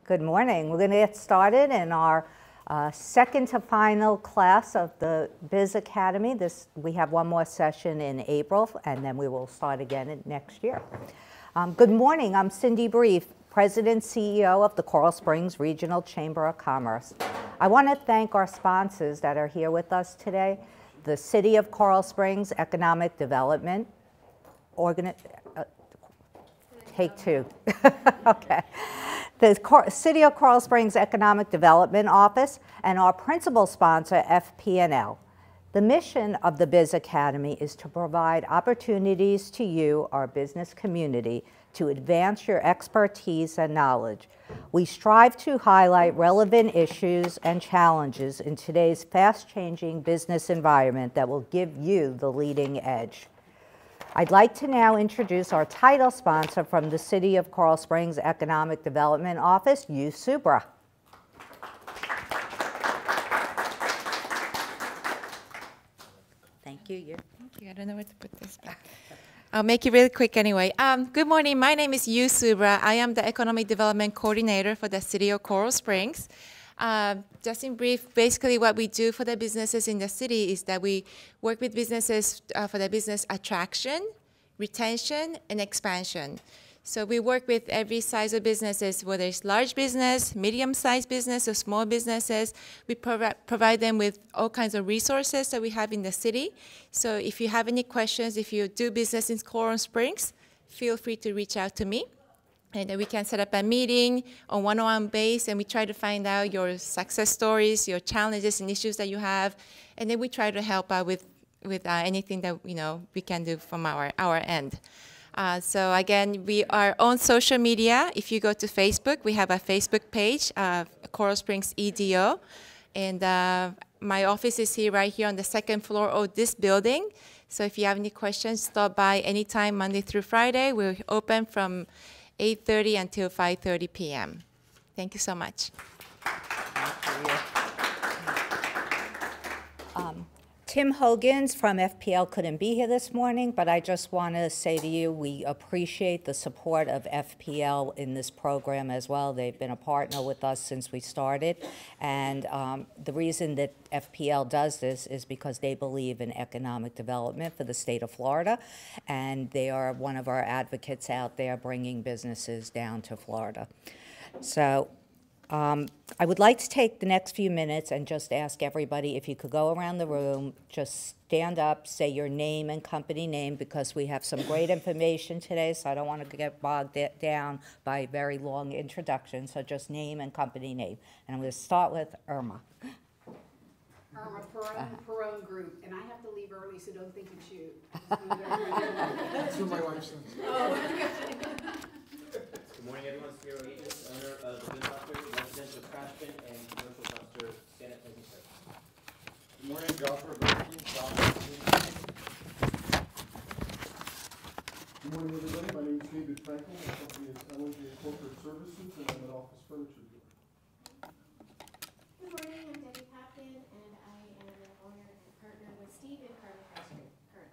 Good morning. We're going to get started in our second to final class of the Biz Academy. We have one more session in April, and then we will start again next year. Good morning. I'm Cindy Brief, President CEO of the Coral Springs Regional Chamber of Commerce. I want to thank our sponsors that are here with us today. The City of Coral Springs Economic Development Take two. Okay. The City of Coral Springs Economic Development Office and our principal sponsor, FP&L. The mission of the Biz Academy is to provide opportunities to you, our business community, to advance your expertise and knowledge. We strive to highlight relevant issues and challenges in today's fast-changing business environment that will give you the leading edge. I'd like to now introduce our title sponsor from the City of Coral Springs Economic Development Office, Subra. Thank you. Thank you. I don't know where to put this back. I'll make it really quick anyway. Good morning. My name is Subra. I am the Economic Development Coordinator for the City of Coral Springs. Just in brief, basically what we do for the businesses in the city is that we work with businesses for the business attraction, retention, and expansion. So we work with every size of businesses, whether it's large business, medium-sized business, or small businesses. We provide them with all kinds of resources that we have in the city. So if you have any questions, if you do business in Coral Springs, feel free to reach out to me. And then we can set up a meeting on one-on-one base, and we try to find out your success stories, your challenges and issues that you have, and then we try to help out with anything that we can do from our end. So again, we are on social media. If you go to Facebook, we have a Facebook page, Coral Springs EDO, and my office is right here on the second floor of this building. So if you have any questions, stop by anytime, Monday through Friday. We're open from 8:30 until 5:30 p.m. Thank you so much. Tim Hogan's from FPL couldn't be here this morning, but I just want to say to you, we appreciate the support of FPL in this program as well. They've been a partner with us since we started, and the reason that FPL does this is because they believe in economic development for the state of Florida, and they are one of our advocates out there bringing businesses down to Florida. So I would like to take the next few minutes and just ask everybody if you could go around the room, just stand up, say your name and company name, because we have some great information today, so I don't want to get bogged down by very long introductions, so just name and company name. And I'm going to start with Irma. Irma, Perone Group, and I have to leave early, so don't think it's you. That's what my wife says. Good morning, everyone. Spiro Aegis, owner of the Good Doctor, residential trash bin, and commercial dumpster sanitizing service. Good morning, Joshua Berkey. Good morning, everybody. My name is David Franklin. My company is LNJ Corporate Services, and I'm an office furniture dealer. Good morning, I'm Debbie Papkin, and I am an owner and partner with Steve in Karmic currently.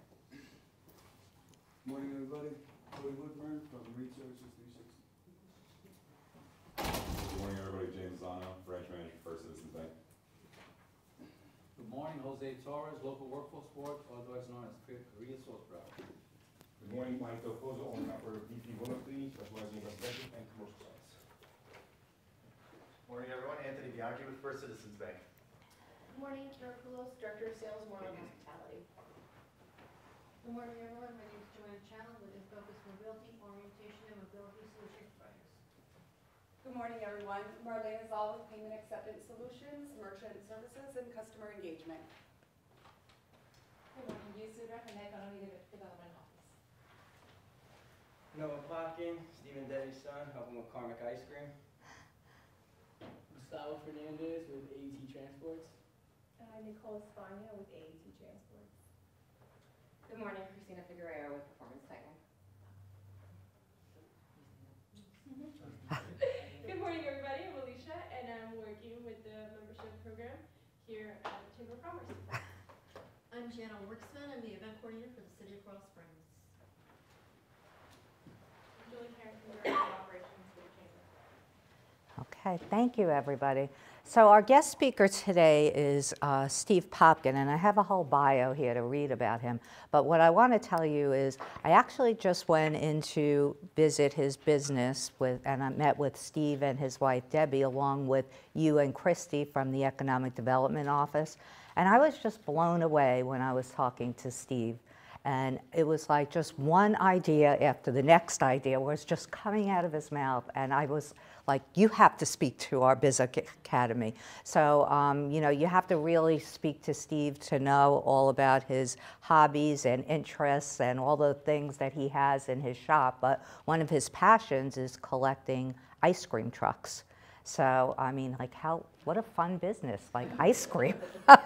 Good morning, everybody. Cody Woodburn from Reed Services 360. Good morning, everybody. James Zano, branch manager for First Citizens Bank. Good morning, Jose Torres, local workforce board, otherwise known as Korea Source Brown. Good morning, Mike Del Pozo, owner and operator of BP Williams, specializing in residential and commercial sites. Good morning, everyone. Anthony Bianchi with First Citizens Bank. Good morning, Kara Poulos, Director of Sales, Moreland Hospitality. Good morning, everyone. My name is Joanne Channel with Infocus Mobility, Orientation and Mobility Solution Providers. Good morning, everyone. Marlene Zal with Payment Acceptance Solutions, Merchant Services, and Customer Engagement. Good morning, Yusura from the Economic Development Office. Noah Plotkin, Stephen Denny's son, helping with Karmic Ice Cream. Gustavo Fernandez with AET Transports. Nicole Spagna with AET Transports. Good morning, Christina Figueroa with Performance Technic. Good morning, everybody. I'm Alicia, and I'm working with the membership program here at the Chamber of Commerce. I'm Jana Worksman. I'm the event coordinator for the City of Coral Springs. Julie Harrington, Director of Operations for the Chamber. Okay. Okay, thank you, everybody. So our guest speaker today is Steve Popkin, and I have a whole bio here to read about him. But what I want to tell you is I actually just went in to visit his business and I met with Steve and his wife, Debbie, along with you and Christy from the Economic Development Office. And I was just blown away when I was talking to Steve. And it was like just one idea after the next idea was just coming out of his mouth. And I was like, you have to speak to our Biz Academy. So, you know, you have to really speak to Steve to know all about his hobbies and interests and all the things that he has in his shop. But one of his passions is collecting ice cream trucks. So, I mean, like what a fun business, like ice cream.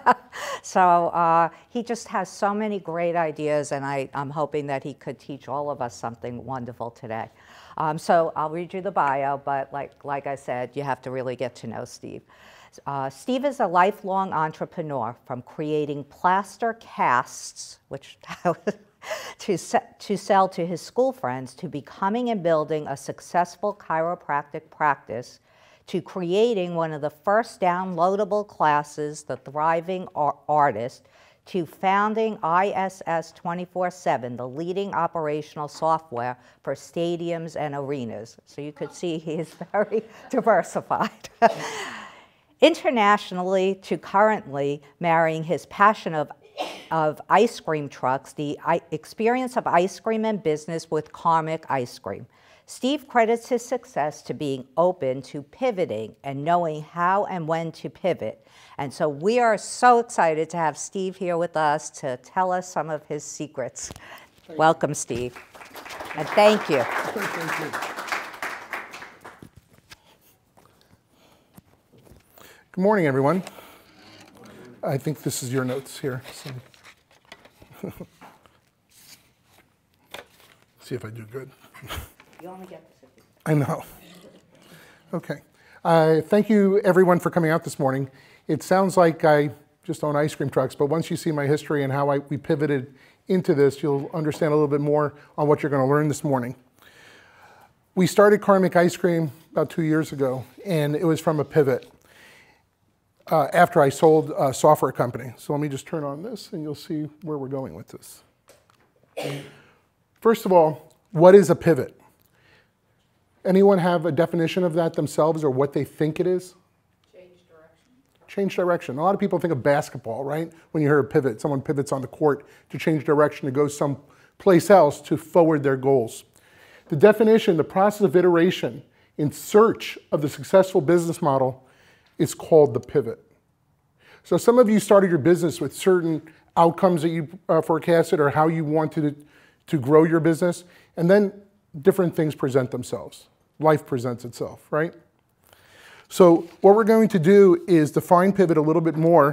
So he just has so many great ideas, and I'm hoping that he could teach all of us something wonderful today. So I'll read you the bio, but like I said, you have to really get to know Steve. Steve is a lifelong entrepreneur, from creating plaster casts, which to sell to his school friends, to becoming and building a successful chiropractic practice, to creating one of the first downloadable classes, The Thriving Artist, to founding ISS 24/7, the leading operational software for stadiums and arenas. So you could see he is very diversified. Internationally, to currently marrying his passion of ice cream trucks, the experience of ice cream and business with Karmic ice cream. Steve credits his success to being open to pivoting and knowing how and when to pivot. And so we are so excited to have Steve here with us to tell us some of his secrets. Welcome, Steve. And thank you. Thank you. Good morning, everyone. I think this is your notes here. So. See if I do good. You only get this. I know. Okay. Thank you, everyone, for coming out this morning. It sounds like I just own ice cream trucks, but once you see my history and how we pivoted into this, you'll understand a little bit more on what you're going to learn this morning. We started Karmic Ice Cream about 2 years ago, and it was from a pivot after I sold a software company. So let me just turn on this, and you'll see where we're going with this. First of all, what is a pivot? Anyone have a definition of that themselves or what they think it is? Change direction. Change direction. A lot of people think of basketball, right? When you hear a pivot, someone pivots on the court to change direction, to go someplace else to forward their goals. The definition, the process of iteration in search of the successful business model is called the pivot. So some of you started your business with certain outcomes that you forecasted or how you wanted to grow your business, and then different things present themselves. Life presents itself, right? So what we're going to do is define pivot a little bit more.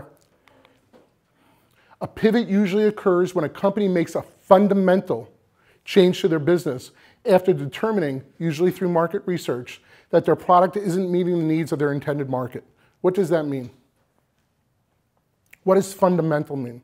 A pivot usually occurs when a company makes a fundamental change to their business after determining, usually through market research, that their product isn't meeting the needs of their intended market. What does that mean? What does fundamental mean?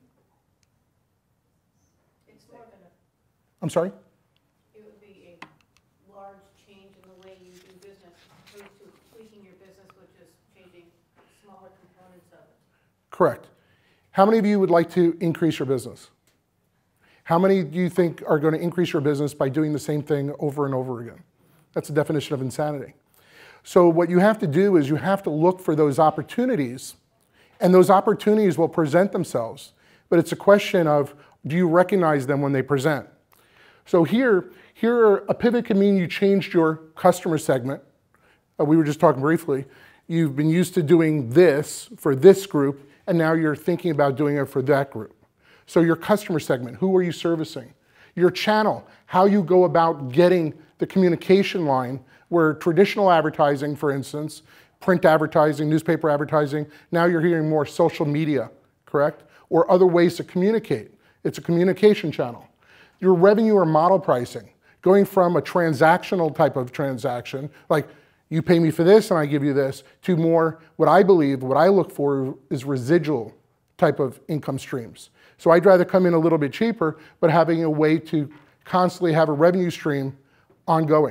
It's more than I'm sorry? it would be a large change in the way you do business, opposed to tweaking your business, which is changing smaller components of it. Correct. How many of you would like to increase your business? How many do you think are going to increase your business by doing the same thing over and over again? That's the definition of insanity. So what you have to do is you have to look for those opportunities, and those opportunities will present themselves. But it's a question of, do you recognize them when they present? So here a pivot can mean you changed your customer segment. We were just talking briefly. You've been used to doing this for this group, and now you're thinking about doing it for that group. So your customer segment, who are you servicing? Your channel, how you go about getting the communication line, where traditional advertising, for instance, print advertising, newspaper advertising, now you're hearing more social media, correct? Or other ways to communicate. It's a communication channel. Your revenue or model pricing, going from a transactional type of transaction, like you pay me for this and I give you this, to more what I believe, what I look for is residual type of income streams. So I'd rather come in a little bit cheaper, but having a way to constantly have a revenue stream ongoing.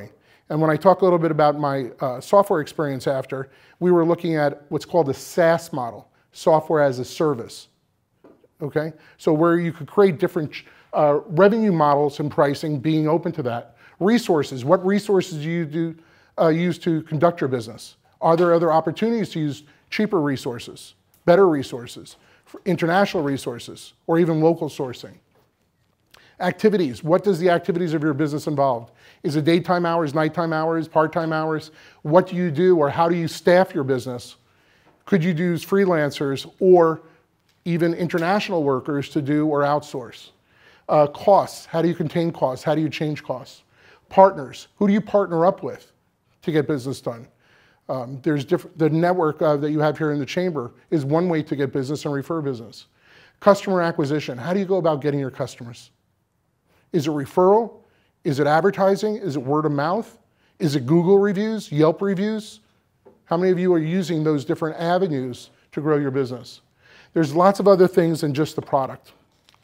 And when I talk a little bit about my software experience after, we were looking at what's called a SaaS model, software as a service. Okay? So where you could create different revenue models and pricing, being open to that. Resources, what resources do you use to conduct your business? Are there other opportunities to use cheaper resources, better resources, international resources, or even local sourcing? Activities, what does the activities of your business involve? Is it daytime hours, nighttime hours, part-time hours? What do you do, or how do you staff your business? Could you use freelancers or even international workers to do or outsource? Costs, how do you contain costs? How do you change costs? Partners, who do you partner up with to get business done? The network that you have here in the chamber is one way to get business and refer business. Customer acquisition, how do you go about getting your customers? Is it referral? Is it advertising? Is it word of mouth? Is it Google reviews, Yelp reviews? How many of you are using those different avenues to grow your business? There's lots of other things than just the product.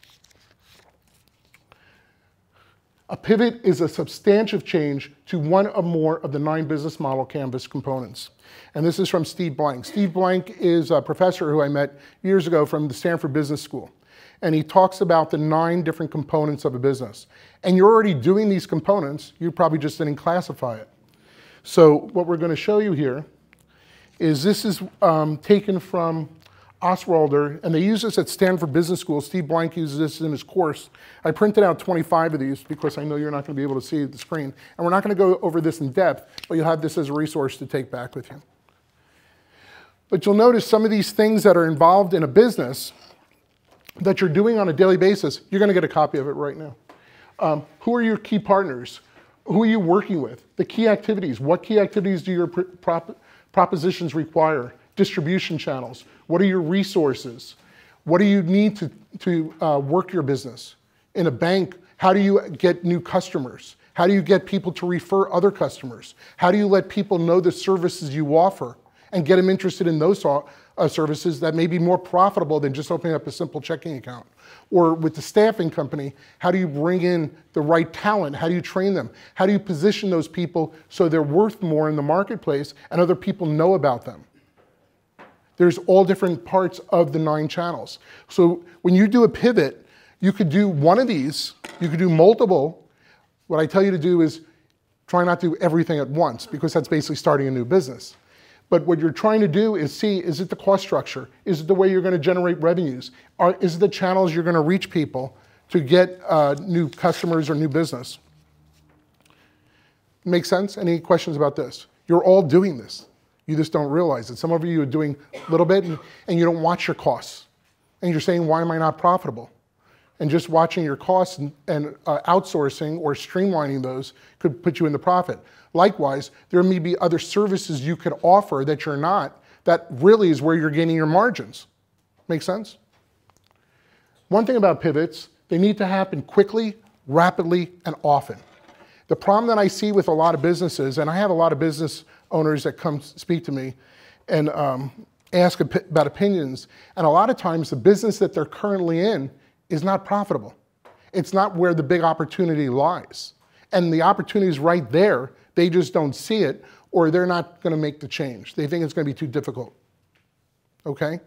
A pivot is a substantive change to one or more of the 9 business model canvas components. And this is from Steve Blank. Steve Blank is a professor who I met years ago from the Stanford Business School. And he talks about the 9 different components of a business. And you're already doing these components, you probably just didn't classify it. So what we're going to show you here is this is taken from Oswalder, and they use this at Stanford Business School. Steve Blank uses this in his course. I printed out 25 of these because I know you're not going to be able to see the screen. And we're not going to go over this in depth, but you'll have this as a resource to take back with you. But you'll notice some of these things that are involved in a business that you're doing on a daily basis, you're going to get a copy of it right now. Who are your key partners? Who are you working with? The key activities. What key activities do your propositions require? Distribution channels. What are your resources? What do you need to work your business? In a bank, how do you get new customers? How do you get people to refer other customers? How do you let people know the services you offer and get them interested in those services that may be more profitable than just opening up a simple checking account? Or with the staffing company, how do you bring in the right talent? How do you train them? How do you position those people so they're worth more in the marketplace and other people know about them? There's all different parts of the 9 channels. So when you do a pivot, you could do one of these, you could do multiple. What I tell you to do is try not to do everything at once, because that's basically starting a new business. But what you're trying to do is see, is it the cost structure? Is it the way you're going to generate revenues? Is it the channels you're going to reach people to get new customers or new business? Make sense? Any questions about this? You're all doing this. You just don't realize it. Some of you are doing a little bit and you don't watch your costs. And you're saying, why am I not profitable? And just watching your costs and outsourcing or streamlining those could put you into profit. Likewise, there may be other services you could offer that you're not, that really is where you're gaining your margins. Make sense? One thing about pivots, they need to happen quickly, rapidly, and often. The problem that I see with a lot of businesses, and I have a lot of business owners that come speak to me and ask about opinions, and a lot of times the business that they're currently in is not profitable. It's not where the big opportunity lies. And the opportunity is right there. They just don't see it, or they're not going to make the change. They think it's going to be too difficult. Okay?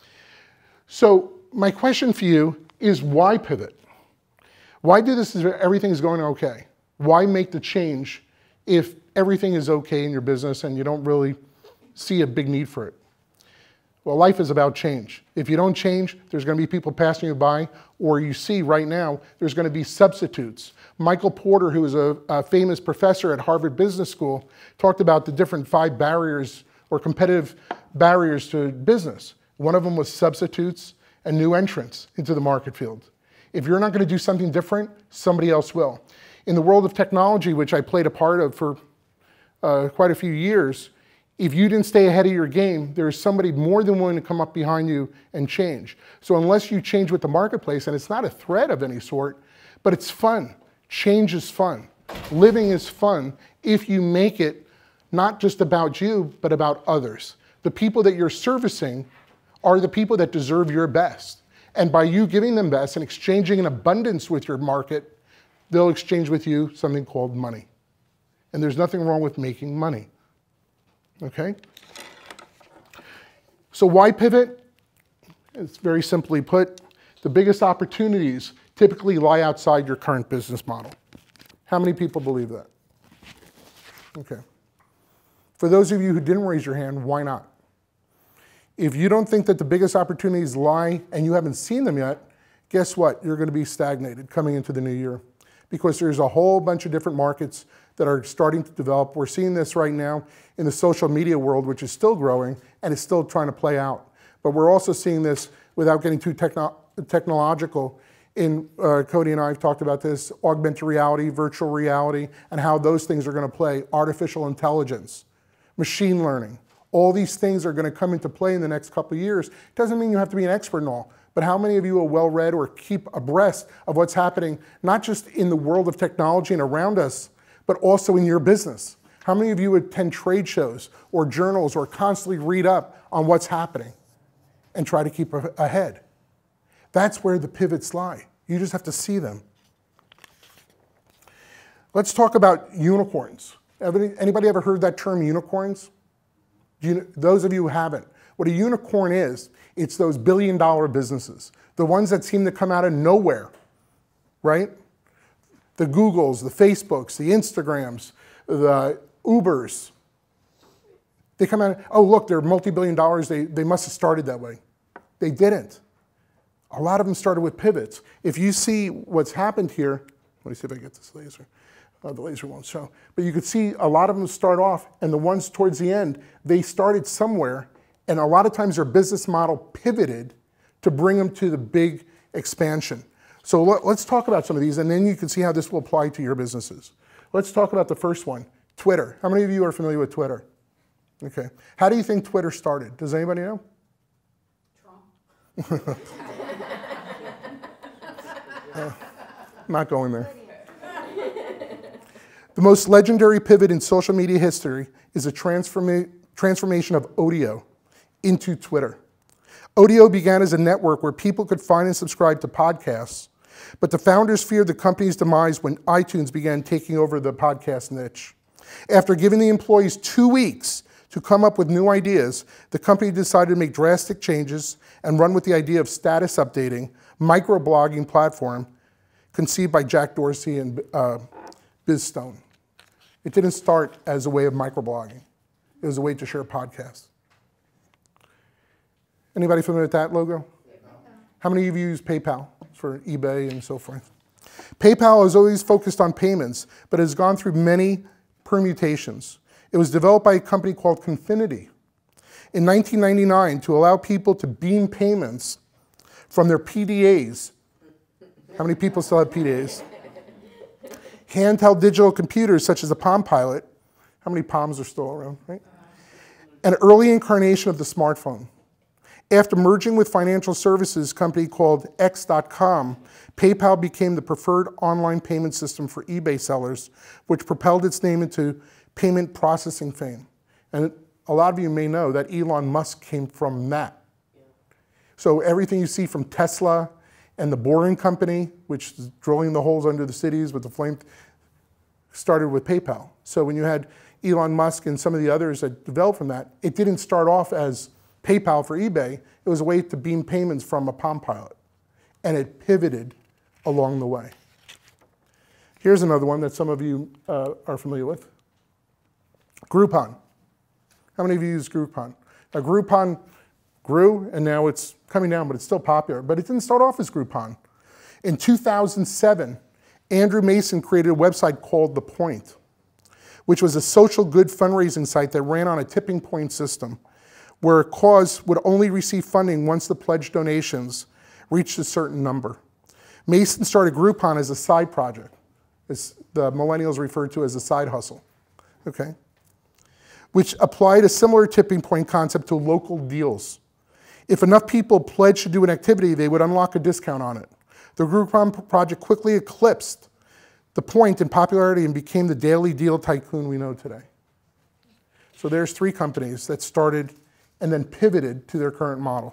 So my question for you is, why pivot? Why do this if everything is going okay? Why make the change if everything is okay in your business and you don't really see a big need for it? Well, life is about change. If you don't change, there's going to be people passing you by, or you see right now, there's going to be substitutes. Michael Porter, who is a famous professor at Harvard Business School, talked about the different 5 barriers or competitive barriers to business. One of them was substitutes and new entrants into the market field. If you're not going to do something different, somebody else will. In the world of technology, which I played a part of for quite a few years, if you didn't stay ahead of your game, there is somebody more than willing to come up behind you and change. So unless you change with the marketplace, and it's not a threat of any sort, but it's fun. Change is fun. Living is fun if you make it not just about you, but about others. The people that you're servicing are the people that deserve your best. And by you giving them best and exchanging an abundance with your market, they'll exchange with you something called money. And there's nothing wrong with making money. Okay? So why pivot? It's very simply put, the biggest opportunities typically lie outside your current business model. How many people believe that? Okay. For those of you who didn't raise your hand, why not? If you don't think that the biggest opportunities lie and you haven't seen them yet, guess what? You're going to be stagnated coming into the new year because there's a whole bunch of different markets that are starting to develop. We're seeing this right now in the social media world, which is still growing and is still trying to play out. But we're also seeing this, without getting too technological, Cody and I have talked about this, augmented reality, virtual reality, and how those things are going to play, artificial intelligence, machine learning. All these things are going to come into play in the next couple of years. Doesn't mean you have to be an expert in all, but how many of you are well-read or keep abreast of what's happening, not just in the world of technology and around us, but also in your business? How many of you attend trade shows or journals or constantly read up on what's happening and try to keep ahead? That's where the pivots lie. You just have to see them. Let's talk about unicorns. Anybody ever heard that term, unicorns? Those of you who haven't, what a unicorn is, it's those billion-dollar businesses, the ones that seem to come out of nowhere, right? The Googles, the Facebooks, the Instagrams, the Ubers. They come out, oh look, they're multi-billion dollars, they must have started that way. They didn't. A lot of them started with pivots. If you see what's happened here, let me see if I get this laser. The laser won't show. But you could see a lot of them start off, and the ones towards the end, they started somewhere, and a lot of times their business model pivoted to bring them to the big expansion. So let's talk about some of these, and then you can see how this will apply to your businesses. Let's talk about the first one, Twitter. How many of you are familiar with Twitter? Okay. How do you think Twitter started? Does anybody know? Trump. Not going there. The most legendary pivot in social media history is a transformation of audio into Twitter. Audio began as a network where people could find and subscribe to podcasts, but the founders feared the company's demise when iTunes began taking over the podcast niche. After giving the employees 2 weeks to come up with new ideas, the company decided to make drastic changes and run with the idea of status updating, microblogging platform conceived by Jack Dorsey and Biz Stone. It didn't start as a way of microblogging. It was a way to share podcasts. Anybody familiar with that logo? How many of you use PayPal for eBay and so forth? PayPal has always focused on payments, but has gone through many permutations. It was developed by a company called Confinity in 1999 to allow people to beam payments from their PDAs. How many people still have PDAs? Handheld digital computers such as the Palm Pilot. How many Palms are still around, right? An early incarnation of the smartphone. After merging with financial services company called X.com, PayPal became the preferred online payment system for eBay sellers, which propelled its name into payment processing fame. And a lot of you may know that Elon Musk came from that. So everything you see from Tesla and the Boring Company, which is drilling the holes under the cities with the flame, started with PayPal. So when you had Elon Musk and some of the others that developed from that, it didn't start off as PayPal for eBay. It was a way to beam payments from a Palm Pilot. And it pivoted along the way. Here's another one that some of you are familiar with. Groupon. How many of you use Groupon? Now, Groupon grew, and now it's coming down, but it's still popular. But it didn't start off as Groupon. In 2007, Andrew Mason created a website called The Point, which was a social good fundraising site that ran on a tipping point system where a cause would only receive funding once the pledged donations reached a certain number. Mason started Groupon as a side project. It's the millennials refer to as a side hustle, okay? Which applied a similar tipping point concept to local deals. If enough people pledged to do an activity, they would unlock a discount on it. The Groupon project quickly eclipsed The Point in popularity and became the daily deal tycoon we know today. So there's 3 companies that started and then pivoted to their current model.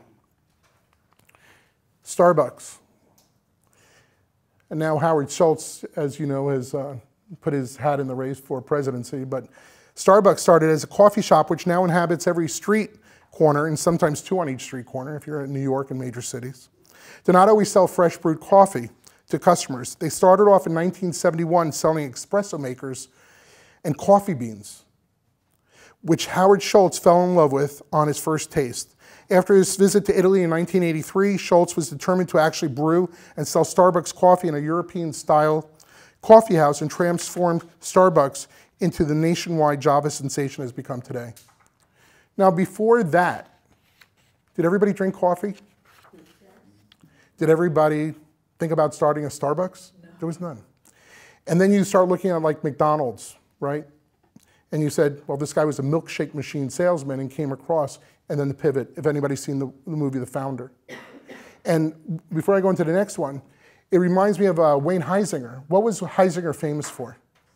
Starbucks. And now Howard Schultz, as you know, has put his hat in the race for presidency, but Starbucks started as a coffee shop which now inhabits every street corner and sometimes two on each street corner if you're in New York and major cities. Did not always sell fresh brewed coffee to customers. They started off in 1971 selling espresso makers and coffee beans, which Howard Schultz fell in love with on his first taste. After his visit to Italy in 1983, Schultz was determined to actually brew and sell Starbucks coffee in a European-style coffee house and transformed Starbucks into the nationwide Java sensation it has become today. Now, before that, did everybody drink coffee? Did everybody think about starting a Starbucks? No. There was none. And then you start looking at like McDonald's, right? And you said, well, this guy was a milkshake machine salesman and came across, and then the pivot, if anybody's seen the movie The Founder. And before I go into the next one, it reminds me of Wayne Huizenga. What was Huizenga famous for?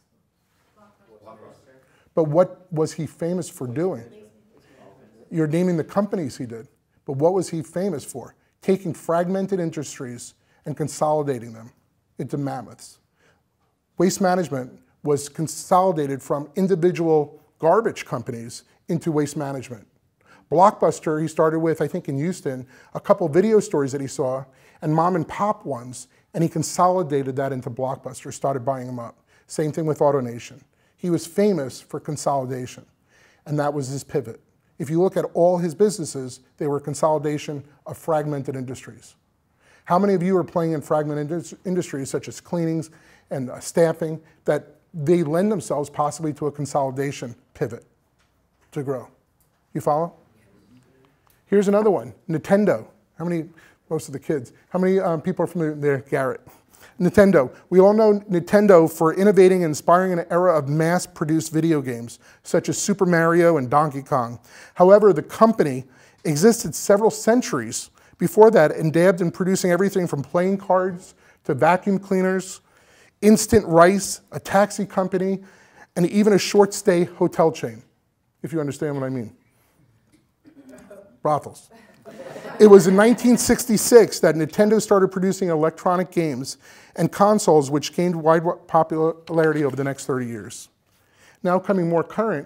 But what was he famous for doing? You're naming the companies he did, but what was he famous for? Taking fragmented industries and consolidating them into mammoths. Waste management was consolidated from individual garbage companies into waste management. Blockbuster, he started with, I think in Houston, a couple video stores that he saw, and mom and pop ones, and he consolidated that into Blockbuster, started buying them up. Same thing with AutoNation. He was famous for consolidation, and that was his pivot. If you look at all his businesses, they were consolidation of fragmented industries. How many of you are playing in fragmented industries such as cleanings and staffing that they lend themselves possibly to a consolidation pivot to grow? You follow? Here's another one, Nintendo. How many, most of the kids, how many people are familiar there? Garrett. Nintendo. We all know Nintendo for innovating and inspiring an era of mass-produced video games, such as Super Mario and Donkey Kong. However, the company existed several centuries before that and dabbed in producing everything from playing cards to vacuum cleaners, instant rice, a taxi company, and even a short-stay hotel chain, if you understand what I mean. Brothels. It was in 1966 that Nintendo started producing electronic games and consoles which gained wide popularity over the next 30 years. Now coming more current,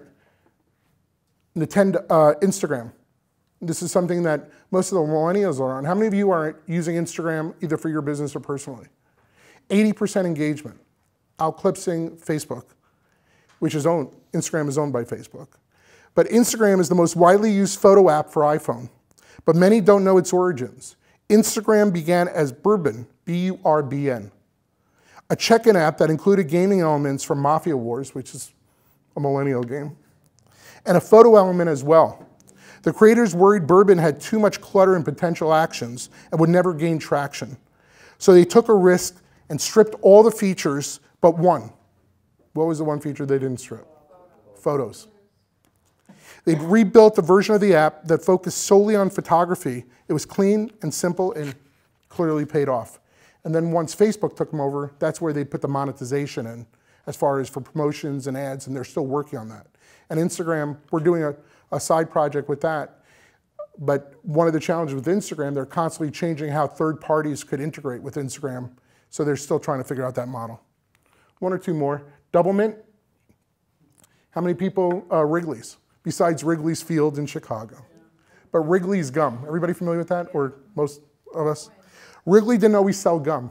Instagram. This is something that most of the millennials are on. How many of you are using Instagram either for your business or personally? 80% engagement, outclipsing Facebook, which is Instagram is owned by Facebook. But Instagram is the most widely used photo app for iPhone. But many don't know its origins. Instagram began as Bourbon, B-U-R-B-N, a check-in app that included gaming elements from Mafia Wars, which is a millennial game, and a photo element as well. The creators worried Bourbon had too much clutter and potential actions and would never gain traction. So they took a risk and stripped all the features but one. What was the one feature they didn't strip? Photos. They rebuilt the version of the app that focused solely on photography. It was clean and simple and clearly paid off. And then once Facebook took them over, that's where they put the monetization in as far as for promotions and ads, and they're still working on that. And Instagram, we're doing a side project with that. But one of the challenges with Instagram, they're constantly changing how third parties could integrate with Instagram. So they're still trying to figure out that model. One or two more. Doublemint. How many people, Wrigley's? Besides Wrigley's Field in Chicago. But Wrigley's gum. Everybody familiar with that, or most of us? Wrigley didn't always sell gum.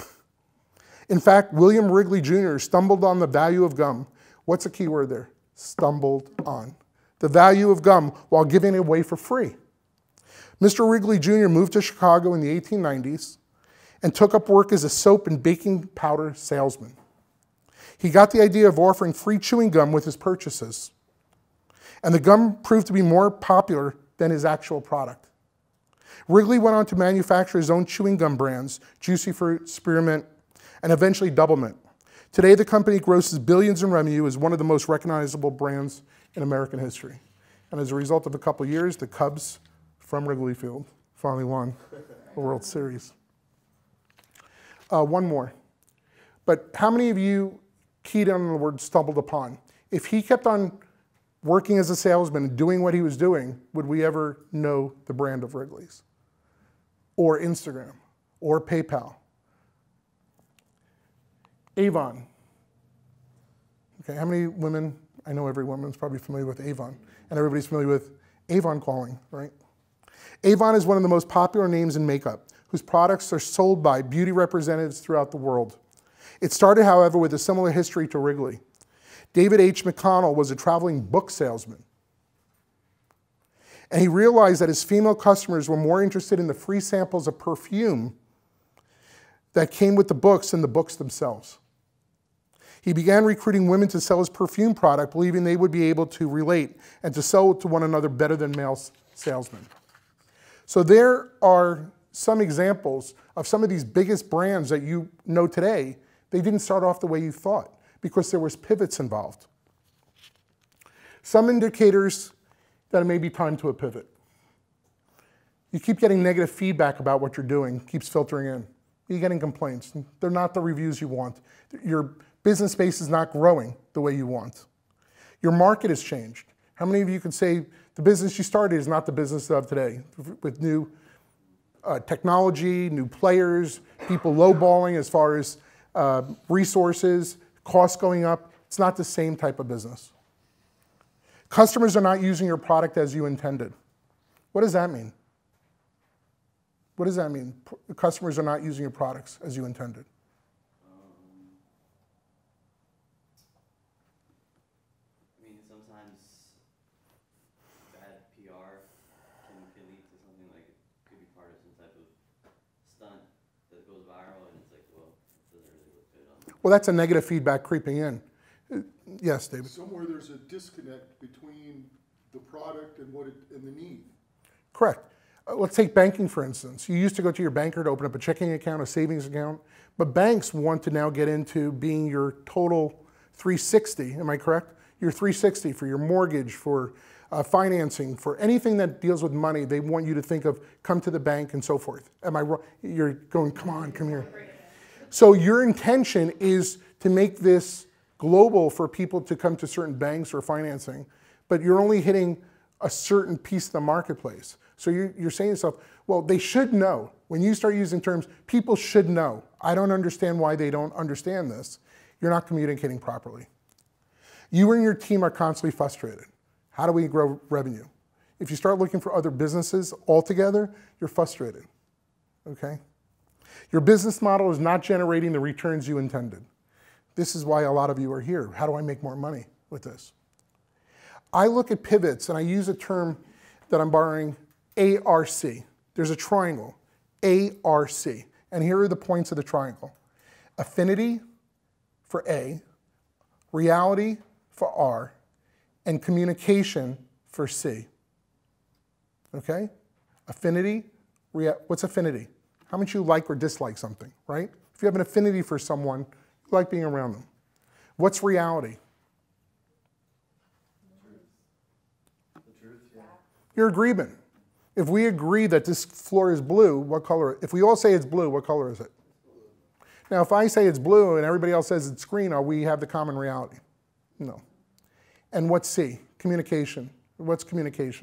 In fact, William Wrigley Jr. stumbled on the value of gum. What's the key word there? Stumbled on. The value of gum while giving it away for free. Mr. Wrigley Jr. moved to Chicago in the 1890s and took up work as a soap and baking powder salesman. He got the idea of offering free chewing gum with his purchases. And the gum proved to be more popular than his actual product. Wrigley went on to manufacture his own chewing gum brands, Juicy Fruit, Spearmint, and eventually Doublemint. Today, the company grosses billions in revenue as one of the most recognizable brands in American history. And as a result of a couple of years, the Cubs from Wrigley Field finally won the World Series. One more. But how many of you keyed in on the word stumbled upon? If he kept on working as a salesman and doing what he was doing, would we ever know the brand of Wrigley's? Or Instagram? Or PayPal? Avon. Okay, how many women, I know every woman's probably familiar with Avon, and everybody's familiar with Avon calling, right? Avon is one of the most popular names in makeup, whose products are sold by beauty representatives throughout the world. It started, however, with a similar history to Wrigley. David H. McConnell was a traveling book salesman. And he realized that his female customers were more interested in the free samples of perfume that came with the books than the books themselves. He began recruiting women to sell his perfume product, believing they would be able to relate and to sell to one another better than male salesmen. So there are some examples of some of these biggest brands that you know today. They didn't start off the way you thought because there was pivots involved. Some indicators that it may be time to a pivot. You keep getting negative feedback about what you're doing, keeps filtering in. You're getting complaints. They're not the reviews you want. Your business base is not growing the way you want. Your market has changed. How many of you can say the business you started is not the business of today, with new technology, new players, people lowballing as far as resources, costs going up? It's not the same type of business. Customers are not using your product as you intended. What does that mean? What does that mean? Customers are not using your products as you intended. I mean, sometimes bad PR can lead to something like it could be part of some type of stunt that goes viral, and it's like, well, it doesn't really look good on. Well, that's a negative feedback creeping in. Yes, David. Somewhere there's a disconnect between the product and and the need. Correct. Let's take banking, for instance. You used to go to your banker to open up a checking account, a savings account, but banks want to now get into being your total 360, am I correct? Your 360 for your mortgage, for financing, for anything that deals with money. They want you to think of come to the bank and so forth. Am I wrong? You're going, come on, come here. So your intention is to make this global for people to come to certain banks or financing, but you're only hitting a certain piece of the marketplace. So you're saying to yourself, well, they should know. When you start using terms, people should know. I don't understand why they don't understand this. You're not communicating properly. You and your team are constantly frustrated. How do we grow revenue? If you start looking for other businesses altogether, you're frustrated, okay? Your business model is not generating the returns you intended. This is why a lot of you are here. How do I make more money with this? I look at pivots and I use a term that I'm borrowing, ARC. There's a triangle, ARC. And here are the points of the triangle. Affinity for A, reality for R, and communication for C. Okay? Affinity, what's affinity? How much you like or dislike something, right? If you have an affinity for someone, you like being around them. What's reality? Your agreement. If we agree that this floor is blue, what color? If we all say it's blue, what color is it? Now, if I say it's blue and everybody else says it's green, are we have the common reality? No. And what's C? Communication. What's communication?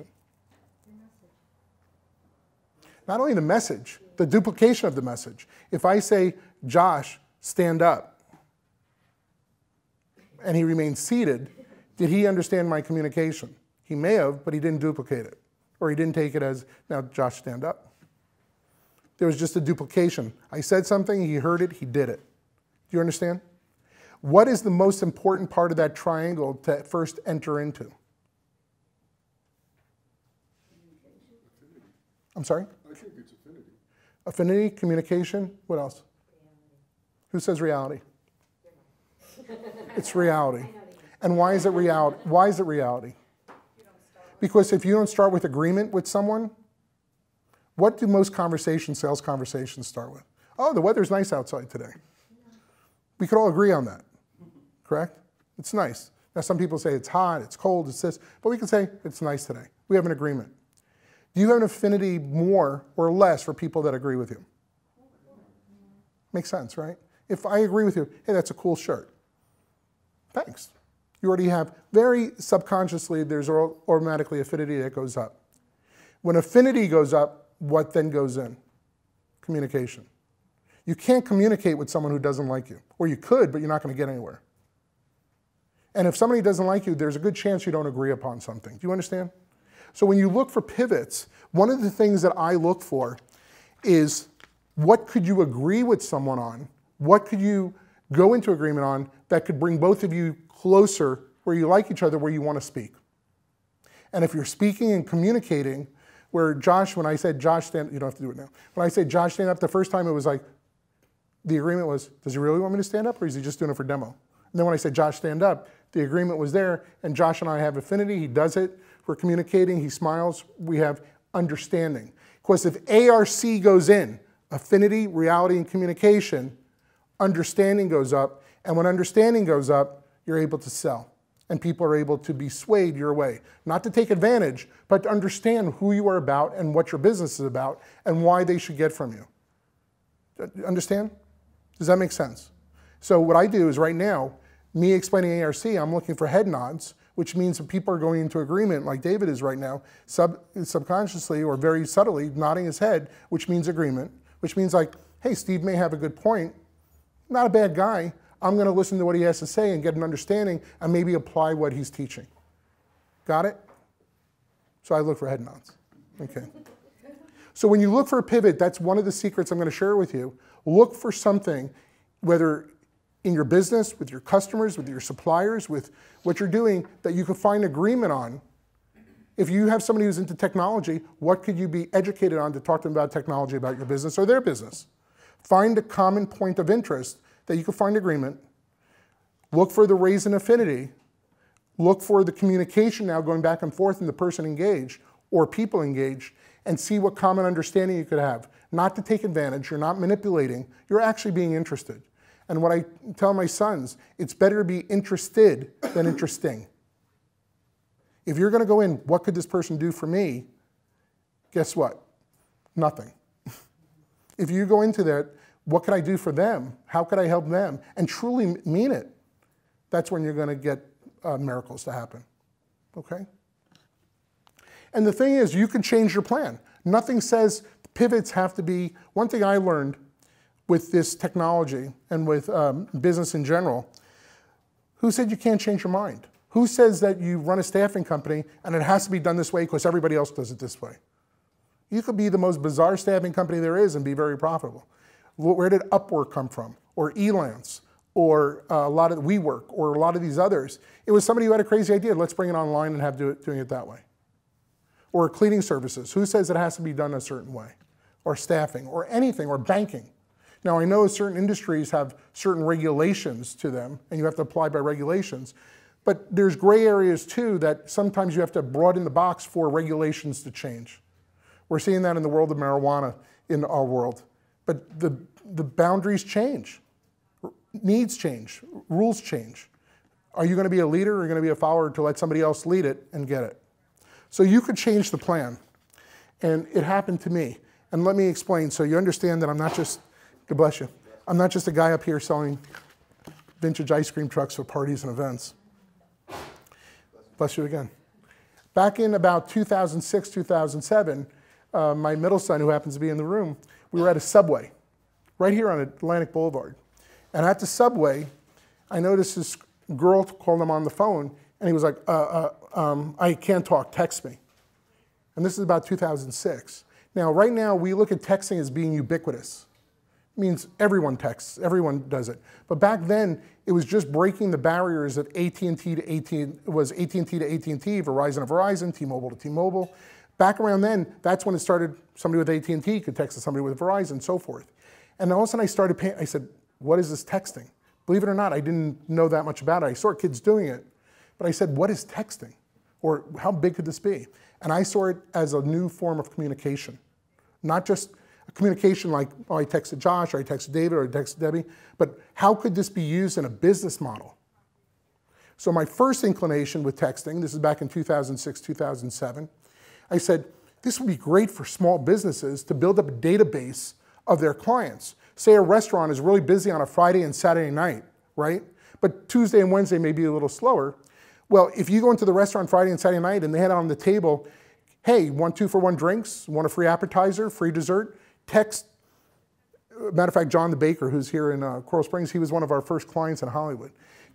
Not only the message, the duplication of the message. If I say, Josh, stand up, and he remains seated, did he understand my communication? He may have, but he didn't duplicate it. Or he didn't take it as, now Josh, stand up. There was just a duplication. I said something, he heard it, he did it. Do you understand? What is the most important part of that triangle to first enter into? I'm sorry? I think it's affinity. Affinity, communication, what else? Who says reality? It's reality. And why is it reality? Why is it reality? Because if you don't start with agreement with someone, what do most conversations, sales conversations start with? Oh, the weather's nice outside today. We could all agree on that, correct? It's nice. Now some people say it's hot, it's cold, it's this, but we can say it's nice today. We have an agreement. Do you have an affinity more or less for people that agree with you? Makes sense, right? If I agree with you, hey, that's a cool shirt. Thanks. You already have, very subconsciously, there's automatically affinity that goes up. When affinity goes up, what then goes in? Communication. You can't communicate with someone who doesn't like you. Or you could, but you're not going to get anywhere. And if somebody doesn't like you, there's a good chance you don't agree upon something. Do you understand? So when you look for pivots, one of the things that I look for is what could you agree with someone on? What could you go into agreement on that could bring both of you closer where you like each other, where you want to speak? And if you're speaking and communicating, where Josh, when I said Josh stand, you don't have to do it now. When I said Josh stand up, the first time it was like, the agreement was, does he really want me to stand up or is he just doing it for demo? And then when I said Josh stand up, the agreement was there, and Josh and I have affinity, he does it, we're communicating, he smiles, we have understanding. Because if ARC goes in, affinity, reality, and communication, understanding goes up, and when understanding goes up, you're able to sell. And people are able to be swayed your way. Not to take advantage, but to understand who you are about and what your business is about and why they should get from you. Understand? Does that make sense? So what I do is right now, me explaining ARC, I'm looking for head nods, which means that people are going into agreement, like David is right now, subconsciously or very subtly nodding his head, which means agreement, which means like, hey, Steve may have a good point, not a bad guy, I'm going to listen to what he has to say and get an understanding and maybe apply what he's teaching. Got it? So I look for head nods. Okay. So when you look for a pivot, that's one of the secrets I'm going to share with you. Look for something, whether in your business, with your customers, with your suppliers, with what you're doing, that you can find agreement on. If you have somebody who's into technology, what could you be educated on to talk to them about technology, about your business or their business? Find a common point of interest that you can find agreement. Look for the raise in affinity. Look for the communication now going back and forth and the person engaged or people engaged, and see what common understanding you could have. Not to take advantage, you're not manipulating, you're actually being interested. And what I tell my sons, it's better to be interested than interesting. If you're going to go in, what could this person do for me? Guess what? Nothing. If you go into that, what can I do for them? How could I help them? And truly mean it. That's when you're going to get miracles to happen. Okay? And the thing is, you can change your plan. Nothing says pivots have to be. One thing I learned with this technology and with business in general, who said you can't change your mind? Who says that you run a staffing company and it has to be done this way because everybody else does it this way? You could be the most bizarre staffing company there is and be very profitable. Where did Upwork come from? Or Elance? Or a lot of WeWork? Or a lot of these others? It was somebody who had a crazy idea. Let's bring it online and have doing it that way. Or cleaning services. Who says it has to be done a certain way? Or staffing, or anything, or banking. Now I know certain industries have certain regulations to them, and you have to apply by regulations, but there's gray areas too that sometimes you have to broaden the box for regulations to change. We're seeing that in the world of marijuana in our world. But the boundaries change, needs change, rules change. Are you going to be a leader or are you going to be a follower to let somebody else lead it and get it? So you could change the plan. And it happened to me. And let me explain so you understand that I'm not just, God bless you, I'm not just a guy up here selling vintage ice cream trucks for parties and events. Bless you again. Back in about 2006, 2007, my middle son, who happens to be in the room, we were at a Subway, right here on Atlantic Boulevard. And at the Subway, I noticed this girl called him on the phone, and he was like, I can't talk, text me. And this is about 2006. Now, right now, we look at texting as being ubiquitous. It means everyone texts, everyone does it. But back then, it was just breaking the barriers of AT&T to AT&T, Verizon to Verizon, T-Mobile to T-Mobile. Back around then, that's when it started, somebody with AT&T could text to somebody with Verizon and so forth. And all of a sudden I started paying, I said, what is this texting? Believe it or not, I didn't know that much about it. I saw kids doing it. But I said, what is texting? Or how big could this be? And I saw it as a new form of communication. Not just a communication like, oh, I texted Josh, or I texted David, or I texted Debbie, but how could this be used in a business model? So my first inclination with texting, this is back in 2006, 2007, I said, this would be great for small businesses to build up a database of their clients. Say a restaurant is really busy on a Friday and Saturday night, right? But Tuesday and Wednesday may be a little slower. Well, if you go into the restaurant Friday and Saturday night and they had on the table, hey, want 2-for-1 drinks, want a free appetizer, free dessert, text. Matter of fact, John the baker, who's here in Coral Springs, he was one of our first clients in Hollywood.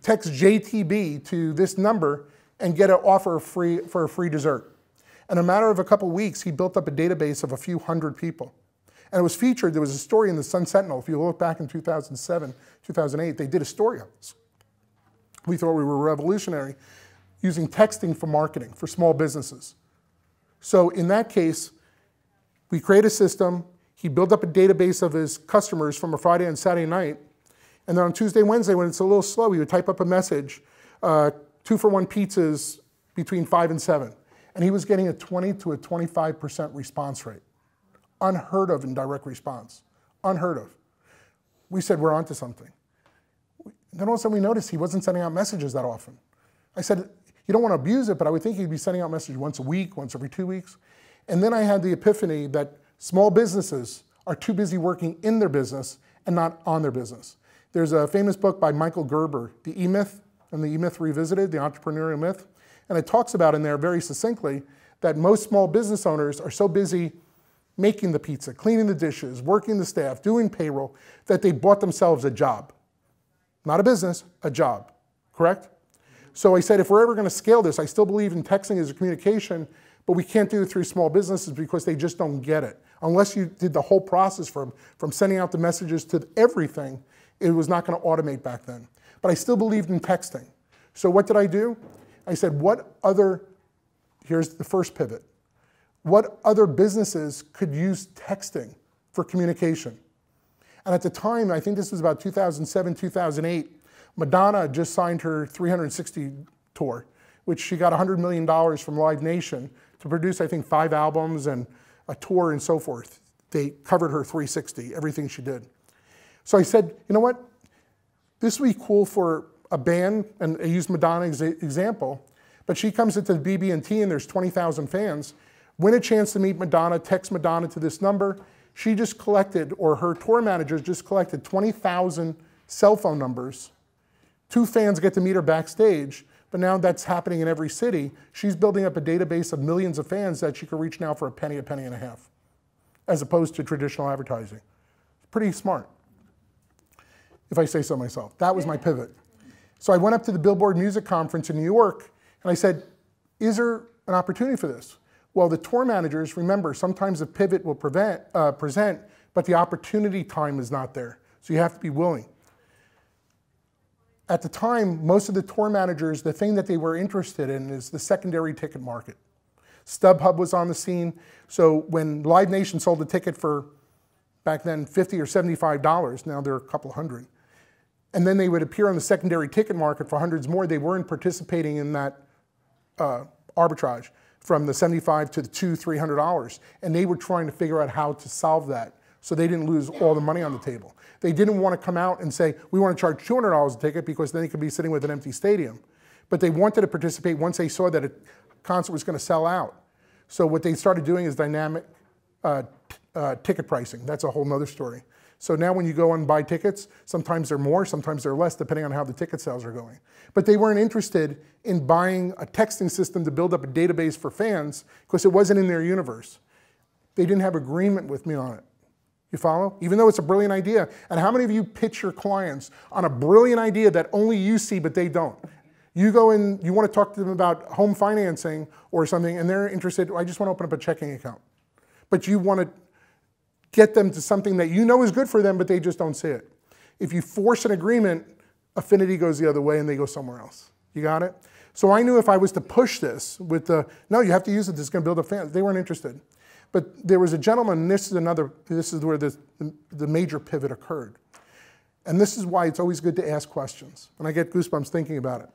text JTB to this number and get an offer for a free dessert. In a matter of a couple weeks, he built up a database of a few hundred people. And it was featured, there was a story in the Sun Sentinel. If you look back in 2007, 2008, they did a story on this. We thought we were revolutionary, using texting for marketing, for small businesses. So in that case, we create a system. He built up a database of his customers from a Friday and Saturday night. And then on Tuesday, Wednesday, when it's a little slow, he would type up a message, 2-for-1 pizzas between 5 and 7. And he was getting a 20 to a 25% response rate. Unheard of in direct response. Unheard of. We said, we're onto something. Then all of a sudden we noticed he wasn't sending out messages that often. I said, you don't want to abuse it, but I would think he'd be sending out messages once a week, once every 2 weeks. And then I had the epiphany that small businesses are too busy working in their business and not on their business. There's a famous book by Michael Gerber, The E-Myth, and the E-Myth Revisited, the entrepreneurial myth. And it talks about in there very succinctly that most small business owners are so busy making the pizza, cleaning the dishes, working the staff, doing payroll, that they bought themselves a job. Not a business, a job, correct? So I said, if we're ever going to scale this, I still believe in texting as a communication, but we can't do it through small businesses because they just don't get it. Unless you did the whole process from sending out the messages to everything, it was not going to automate back then. But I still believed in texting. So what did I do? I said, here's the first pivot. What other businesses could use texting for communication? And at the time, I think this was about 2007, 2008, Madonna just signed her 360 tour, which she got $100 million from Live Nation to produce, I think, 5 albums and a tour and so forth. They covered her 360, everything she did. So I said, you know what? This would be cool for a band, and I used Madonna as an example, but she comes into the BB&T and there's 20,000 fans. Win a chance to meet Madonna, text Madonna to this number. She just collected, or her tour managers just collected 20,000 cell phone numbers. 2 fans get to meet her backstage, but now that's happening in every city. She's building up a database of millions of fans that she could reach now for a penny and a half, as opposed to traditional advertising. Pretty smart, if I say so myself. That was my pivot. So I went up to the Billboard Music Conference in New York, and I said, is there an opportunity for this? Well, the tour managers, remember, sometimes the pivot will present, but the opportunity time is not there. So you have to be willing. At the time, most of the tour managers, the thing that they were interested in is the secondary ticket market. StubHub was on the scene. So when Live Nation sold a ticket for, back then, $50 or $75, now they're a couple hundred, and then they would appear on the secondary ticket market for hundreds more, they weren't participating in that arbitrage from the $75 to the $200, $300. And they were trying to figure out how to solve that so they didn't lose all the money on the table. They didn't want to come out and say, we want to charge $200 a ticket because then they could be sitting with an empty stadium. But they wanted to participate once they saw that a concert was going to sell out. So what they started doing is dynamic ticket pricing. That's a whole nother story. So now when you go and buy tickets, sometimes they're more, sometimes they're less, depending on how the ticket sales are going. But they weren't interested in buying a texting system to build up a database for fans because it wasn't in their universe. They didn't have agreement with me on it. You follow? Even though it's a brilliant idea. And how many of you pitch your clients on a brilliant idea that only you see but they don't? You go in, you want to talk to them about home financing or something, and they're interested, I just want to open up a checking account. But you want to get them to something that you know is good for them, but they just don't see it. If you force an agreement, affinity goes the other way and they go somewhere else. You got it? So I knew if I was to push this with the, no, you have to use it, this is going to build up fans, they weren't interested. But there was a gentleman, and this is where the major pivot occurred. And this is why it's always good to ask questions. And I get goosebumps thinking about it.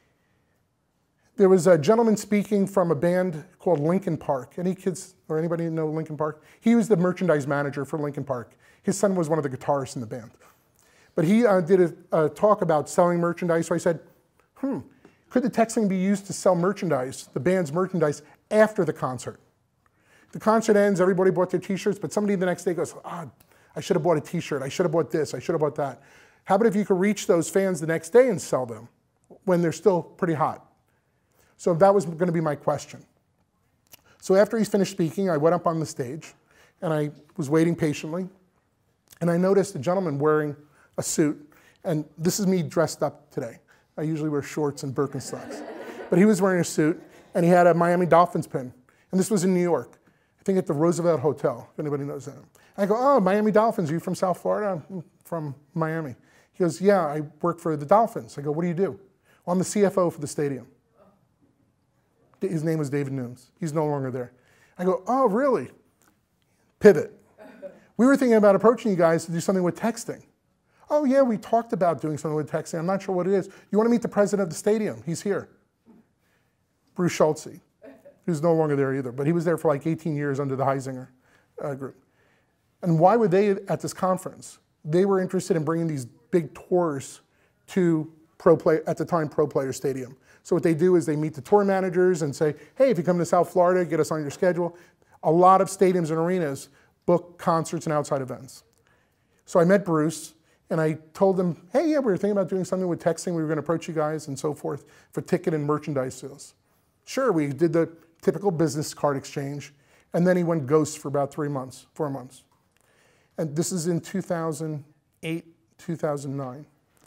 There was a gentleman speaking from a band called Linkin Park. Any kids or anybody know Linkin Park? He was the merchandise manager for Linkin Park. His son was one of the guitarists in the band. But he did a talk about selling merchandise. So I said, could the texting be used to sell merchandise, the band's merchandise, after the concert? The concert ends, everybody bought their t-shirts, but somebody the next day goes, I should have bought a t-shirt, I should have bought this, I should have bought that. How about if you could reach those fans the next day and sell them when they're still pretty hot? So that was going to be my question. So after he's finished speaking, I went up on the stage, and I was waiting patiently, and I noticed a gentleman wearing a suit, and this is me dressed up today. I usually wear shorts and Birkenstocks. But he was wearing a suit, and he had a Miami Dolphins pin. And this was in New York, I think at the Roosevelt Hotel, if anybody knows that. I go, oh, Miami Dolphins, are you from South Florida? I'm from Miami. He goes, yeah, I work for the Dolphins. I go, what do you do? Well, I'm the CFO for the stadium. His name was David Nooms. He's no longer there. I go, oh, really? Pivot. We were thinking about approaching you guys to do something with texting. Oh, yeah, we talked about doing something with texting. I'm not sure what it is. You want to meet the president of the stadium? He's here. Bruce Schultze, who's no longer there either, but he was there for like 18 years under the Heisinger group. And why were they at this conference? They were interested in bringing these big tours to at the time, Pro Player Stadium. So what they do is they meet the tour managers and say, hey, if you come to South Florida, get us on your schedule. A lot of stadiums and arenas book concerts and outside events. So I met Bruce, and I told him, hey, yeah, we were thinking about doing something with texting. We were going to approach you guys and so forth for ticket and merchandise sales. Sure, we did the typical business card exchange, and then he went ghost for about 4 months. And this is in 2008, 2009.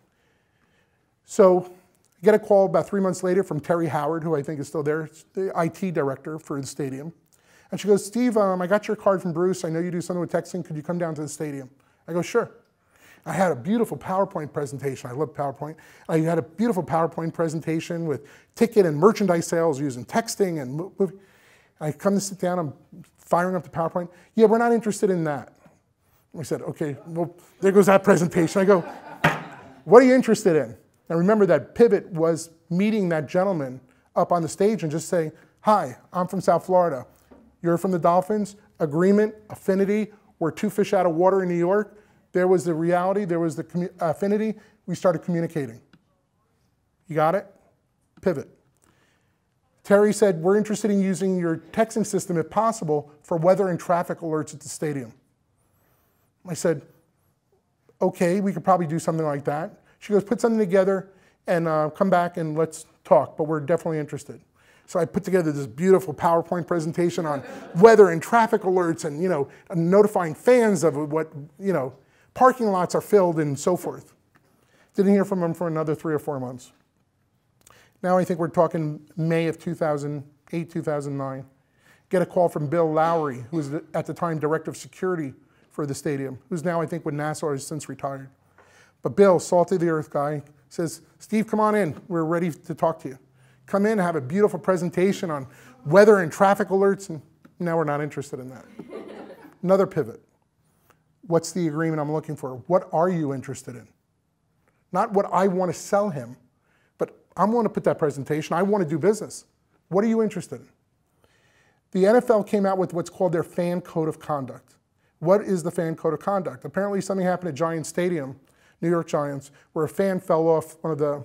So I get a call about 3 months later from Terry Howard, who I think is still there, the IT director for the stadium. And she goes, Steve, I got your card from Bruce. I know you do something with texting. Could you come down to the stadium? I go, sure. I had a beautiful PowerPoint presentation. I love PowerPoint. I had a beautiful PowerPoint presentation with ticket and merchandise sales using texting and movie. I come to sit down, I'm firing up the PowerPoint. Yeah, we're not interested in that. I said, okay, well, there goes that presentation. I go, what are you interested in? And remember that pivot was meeting that gentleman up on the stage and just saying, hi, I'm from South Florida. You're from the Dolphins. Agreement, affinity, we're 2 fish out of water in New York. There was the reality, there was the affinity. We started communicating. You got it? Pivot. Terry said, we're interested in using your texting system, if possible, for weather and traffic alerts at the stadium. I said, okay, we could probably do something like that. She goes, put something together and come back and let's talk, but we're definitely interested. So I put together this beautiful PowerPoint presentation on weather and traffic alerts and, notifying fans of what, parking lots are filled and so forth. Didn't hear from him for another 3 or 4 months. Now I think we're talking May of 2008, 2009. Get a call from Bill Lowry, who was at the time Director of Security for the stadium, who's now I think with NASA, has since retired. But Bill, salt of the earth guy, says, Steve, come on in. We're ready to talk to you. Come in, have a beautiful presentation on weather and traffic alerts, and now we're not interested in that. Another pivot. What's the agreement I'm looking for? What are you interested in? Not what I want to sell him, but I want to put that presentation. I want to do business. What are you interested in? The NFL came out with what's called their fan code of conduct. What is the fan code of conduct? Apparently something happened at Giants Stadium, New York Giants, where a fan fell off one of the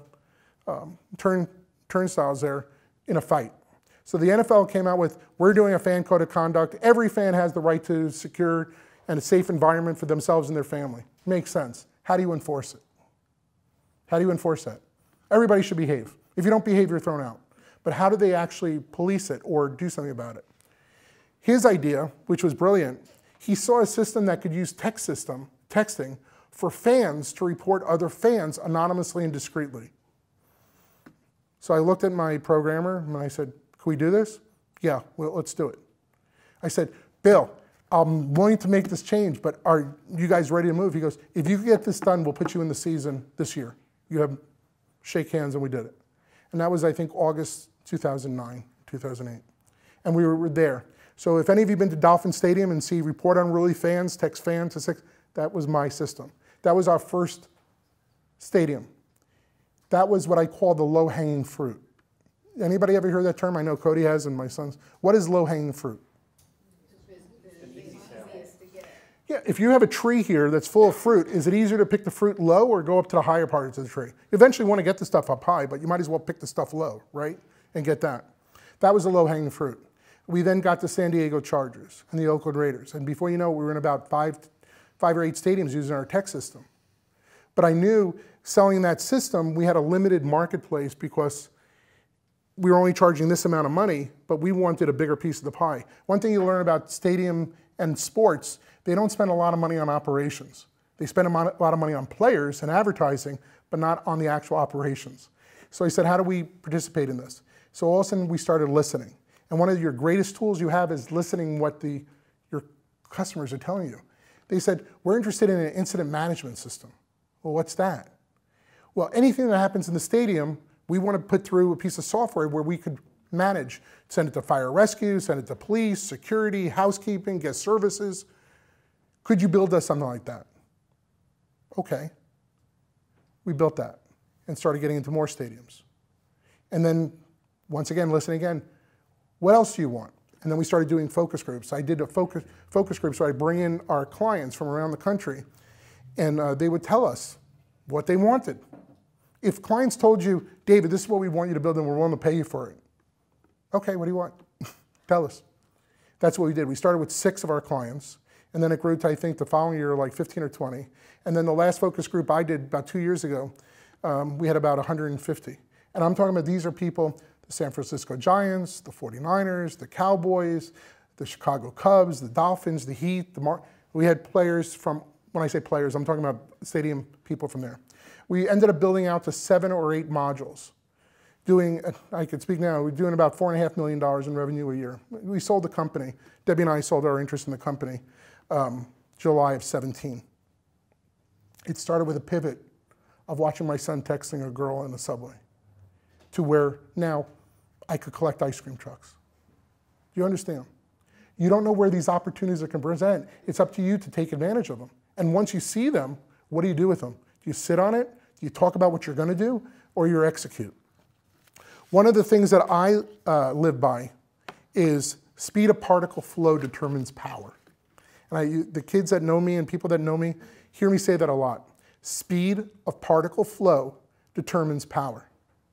turnstiles there in a fight. So the NFL came out with, we're doing a fan code of conduct. Every fan has the right to secure and a safe environment for themselves and their family. Makes sense. How do you enforce it? How do you enforce that? Everybody should behave. If you don't behave, you're thrown out. But how do they actually police it or do something about it? His idea, which was brilliant, he saw a system that could use texting for fans to report other fans anonymously and discreetly. So I looked at my programmer and I said, can we do this? Yeah, well, let's do it. I said, Bill, I'm willing to make this change, but are you guys ready to move? He goes, if you get this done, we'll put you in the season this year. You have shake hands, and we did it. And that was, I think, August 2009, 2008. And we were there. So if any of you have been to Dolphin Stadium and see report unruly fans, text fan to 6, that was my system. That was our first stadium. That was what I call the low-hanging fruit. Anybody ever hear that term? I know Cody has and my sons. What is low-hanging fruit? Yeah, if you have a tree here that's full of fruit, is it easier to pick the fruit low or go up to the higher parts of the tree? You eventually want to get the stuff up high, but you might as well pick the stuff low, right? And get that. That was the low-hanging fruit. We then got the San Diego Chargers and the Oakland Raiders. And before you know it, we were in about five or 8 stadiums using our tech system. But I knew selling that system, we had a limited marketplace because we were only charging this amount of money, but we wanted a bigger piece of the pie. One thing you learn about stadium and sports, they don't spend a lot of money on operations. They spend a lot of money on players and advertising, but not on the actual operations. So I said, how do we participate in this? So all of a sudden we started listening. And one of your greatest tools you have is listening what your customers are telling you. They said, we're interested in an incident management system. Well, what's that? Well, anything that happens in the stadium, we want to put through a piece of software where we could manage, send it to fire rescue, send it to police, security, housekeeping, guest services. Could you build us something like that? Okay. We built that and started getting into more stadiums. And then, once again, listen again, what else do you want? And then we started doing focus groups. I did a focus group, so I bring in our clients from around the country, and they would tell us what they wanted. If clients told you, David, this is what we want you to build and we're willing to pay you for it. Okay, what do you want? Tell us. That's what we did. We started with 6 of our clients, and then it grew to, I think, the following year, like 15 or 20. And then the last focus group I did about 2 years ago, we had about 150. And I'm talking about these are people, the San Francisco Giants, the 49ers, the Cowboys, the Chicago Cubs, the Dolphins, the Heat. We had players from, when I say players, I'm talking about stadium people from there. We ended up building out to 7 or 8 modules. I could speak now, we're doing about $4.5 million in revenue a year. We sold the company. Debbie and I sold our interest in the company July of 17. It started with a pivot of watching my son texting a girl in the subway to where now I could collect ice cream trucks. Do you understand? You don't know where these opportunities are going to present. It's up to you to take advantage of them. And once you see them, what do you do with them? Do you sit on it? Do you talk about what you're going to do? Or you execute? One of the things that I live by is speed of particle flow determines power. And the kids that know me and people that know me hear me say that a lot. Speed of particle flow determines power.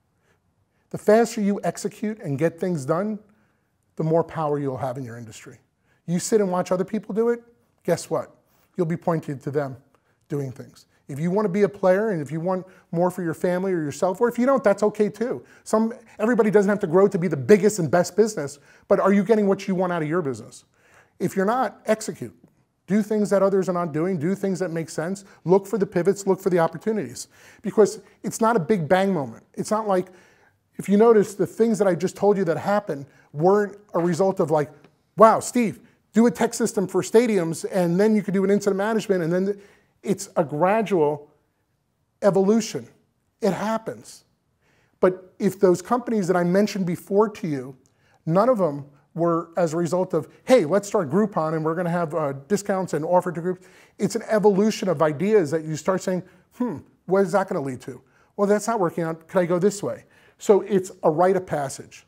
The faster you execute and get things done, the more power you'll have in your industry. You sit and watch other people do it, guess what? You'll be pointed to them doing things. If you want to be a player and if you want more for your family or yourself, or if you don't, that's okay too. Everybody doesn't have to grow to be the biggest and best business, but are you getting what you want out of your business? If you're not, execute. Do things that others are not doing, do things that make sense, look for the pivots, look for the opportunities. Because it's not a big bang moment. It's not like, if you notice, the things that I just told you that happened weren't a result of like, wow, Steve, do a tech system for stadiums and then you could do an incident management and then it's a gradual evolution. It happens. But if those companies that I mentioned before to you, none of them were as a result of, hey, let's start Groupon and we're going to have discounts and offer to groups. It's an evolution of ideas that you start saying, what is that going to lead to? Well, that's not working out. Could I go this way? So it's a rite of passage.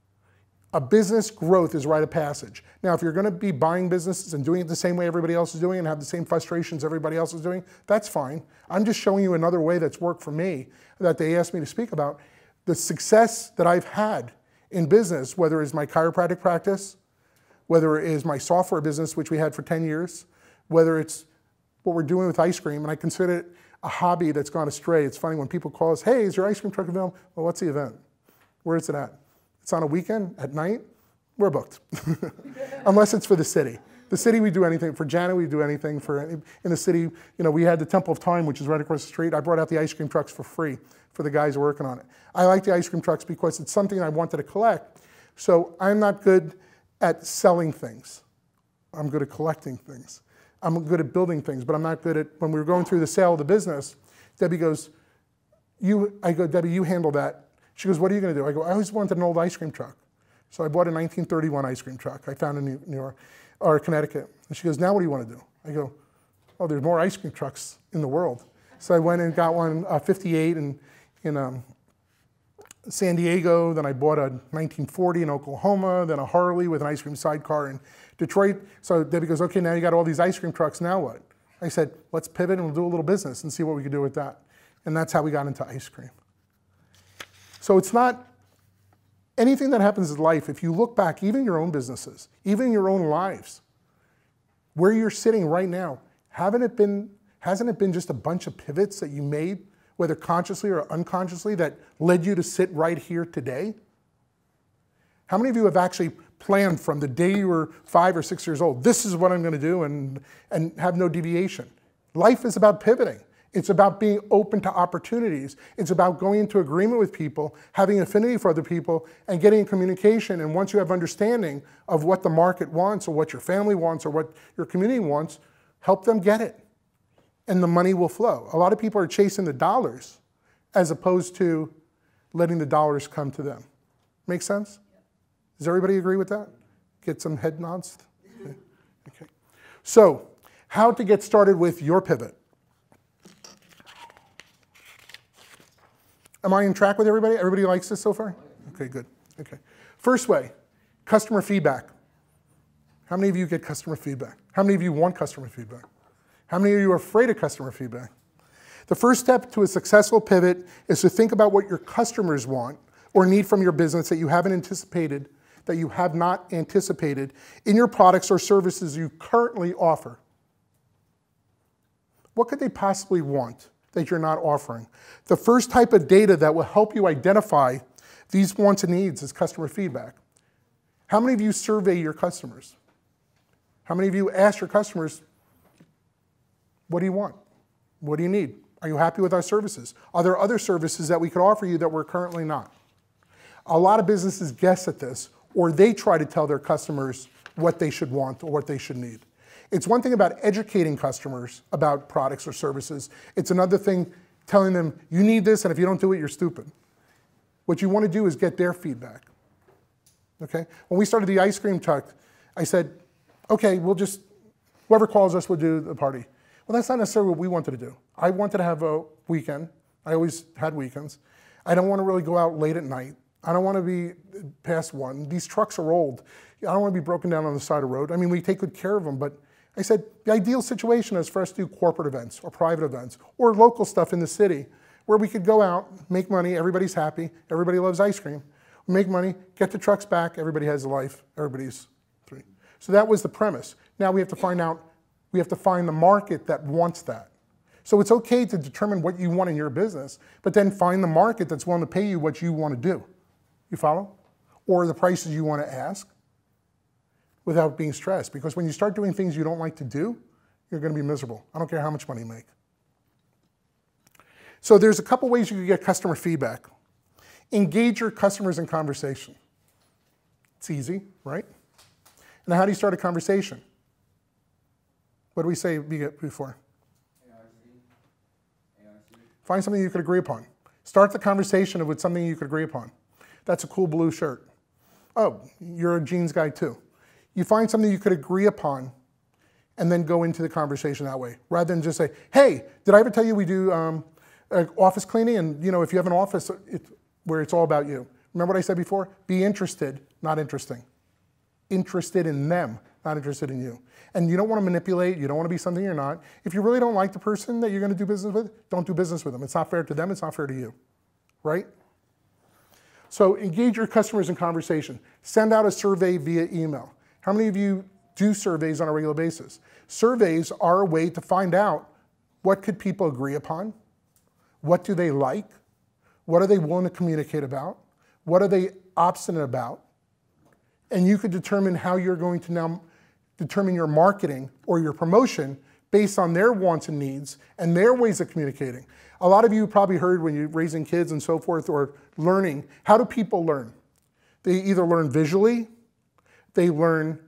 A business growth is rite of passage. Now, if you're going to be buying businesses and doing it the same way everybody else is doing and have the same frustrations everybody else is doing, that's fine. I'm just showing you another way that's worked for me that they asked me to speak about. The success that I've had in business, whether it's my chiropractic practice, whether it is my software business, which we had for 10 years, whether it's what we're doing with ice cream, and I consider it a hobby that's gone astray. It's funny when people call us, hey, is your ice cream truck available? Well, what's the event? Where is it at? It's on a weekend, at night, we're booked. Unless it's for the city. The city, we do anything. For Janet, we do anything. In the city, we had the Temple of Time, which is right across the street. I brought out the ice cream trucks for free for the guys working on it. I like the ice cream trucks because it's something I wanted to collect. So I'm not good at selling things. I'm good at collecting things. I'm good at building things, but I'm not good at, when we were going through the sale of the business, Debbie goes, I go, Debbie, you handle that. She goes, what are you going to do? I go, I always wanted an old ice cream truck. So I bought a 1931 ice cream truck I found in New York, or Connecticut. And she goes, now what do you want to do? I go, oh, there's more ice cream trucks in the world. So I went and got one, 58 in San Diego. Then I bought a 1940 in Oklahoma, then a Harley with an ice cream sidecar in Detroit. So Debbie goes, okay, now you got all these ice cream trucks, now what? I said, let's pivot and we'll do a little business and see what we can do with that. And that's how we got into ice cream. So it's not anything that happens in life. If you look back, even your own businesses, even your own lives, where you're sitting right now, hasn't it been just a bunch of pivots that you made, whether consciously or unconsciously, that led you to sit right here today? How many of you have actually planned from the day you were 5 or 6 years old, this is what I'm going to do, and have no deviation? Life is about pivoting. It's about being open to opportunities. It's about going into agreement with people, having affinity for other people, and getting in communication. And once you have understanding of what the market wants, or what your family wants, or what your community wants, help them get it. And the money will flow. A lot of people are chasing the dollars as opposed to letting the dollars come to them. Make sense? Does everybody agree with that? Get some head nods? Okay. So, how to get started with your pivot. Am I on track with everybody? Everybody likes this so far? Okay, good. Okay. First way, customer feedback. How many of you get customer feedback? How many of you want customer feedback? How many of you are afraid of customer feedback? The first step to a successful pivot is to think about what your customers want or need from your business that you haven't anticipated, that you have not anticipated in your products or services you currently offer. What could they possibly want that you're not offering? The first type of data that will help you identify these wants and needs is customer feedback. How many of you survey your customers? How many of you ask your customers, what do you want? What do you need? Are you happy with our services? Are there other services that we could offer you that we're currently not? A lot of businesses guess at this, or they try to tell their customers what they should want or what they should need. It's one thing about educating customers about products or services. It's another thing telling them, you need this, and if you don't do it, you're stupid. What you want to do is get their feedback. Okay? When we started the ice cream truck, I said, okay, we'll just, whoever calls us, we'll do the party. Well, that's not necessarily what we wanted to do. I wanted to have a weekend. I always had weekends. I don't want to really go out late at night. I don't want to be past 1. These trucks are old. I don't want to be broken down on the side of the road. I mean, we take good care of them, but I said the ideal situation is for us to do corporate events or private events or local stuff in the city where we could go out, make money, everybody's happy, everybody loves ice cream, make money, get the trucks back, everybody has a life, everybody's free. So that was the premise. Now we have to find out, we have to find the market that wants that. So it's okay to determine what you want in your business, but then find the market that's willing to pay you what you want to do. You follow? Or the prices you want to ask without being stressed. Because when you start doing things you don't like to do, you're going to be miserable. I don't care how much money you make. So there's a couple ways you can get customer feedback. Engage your customers in conversation. It's easy, right? Now, how do you start a conversation? What do we say before? Find something you could agree upon. Start the conversation with something you could agree upon. That's a cool blue shirt. Oh, you're a jeans guy too. You find something you could agree upon and then go into the conversation that way, rather than just say, hey, did I ever tell you we do office cleaning? And you know, if you have an office where it's all about you. Remember what I said before? Be interested, not interesting. Interested in them, not interested in you. And you don't want to manipulate, you don't want to be something you're not. If you really don't like the person that you're going to do business with, don't do business with them. It's not fair to them, it's not fair to you, right? So engage your customers in conversation. Send out a survey via email. How many of you do surveys on a regular basis? Surveys are a way to find out what could people agree upon, what do they like, what are they willing to communicate about, what are they obstinate about, and you could determine how you're going to now determine your marketing or your promotion based on their wants and needs and their ways of communicating. A lot of you probably heard when you're raising kids and so forth or learning, how do people learn? They either learn visually, they learn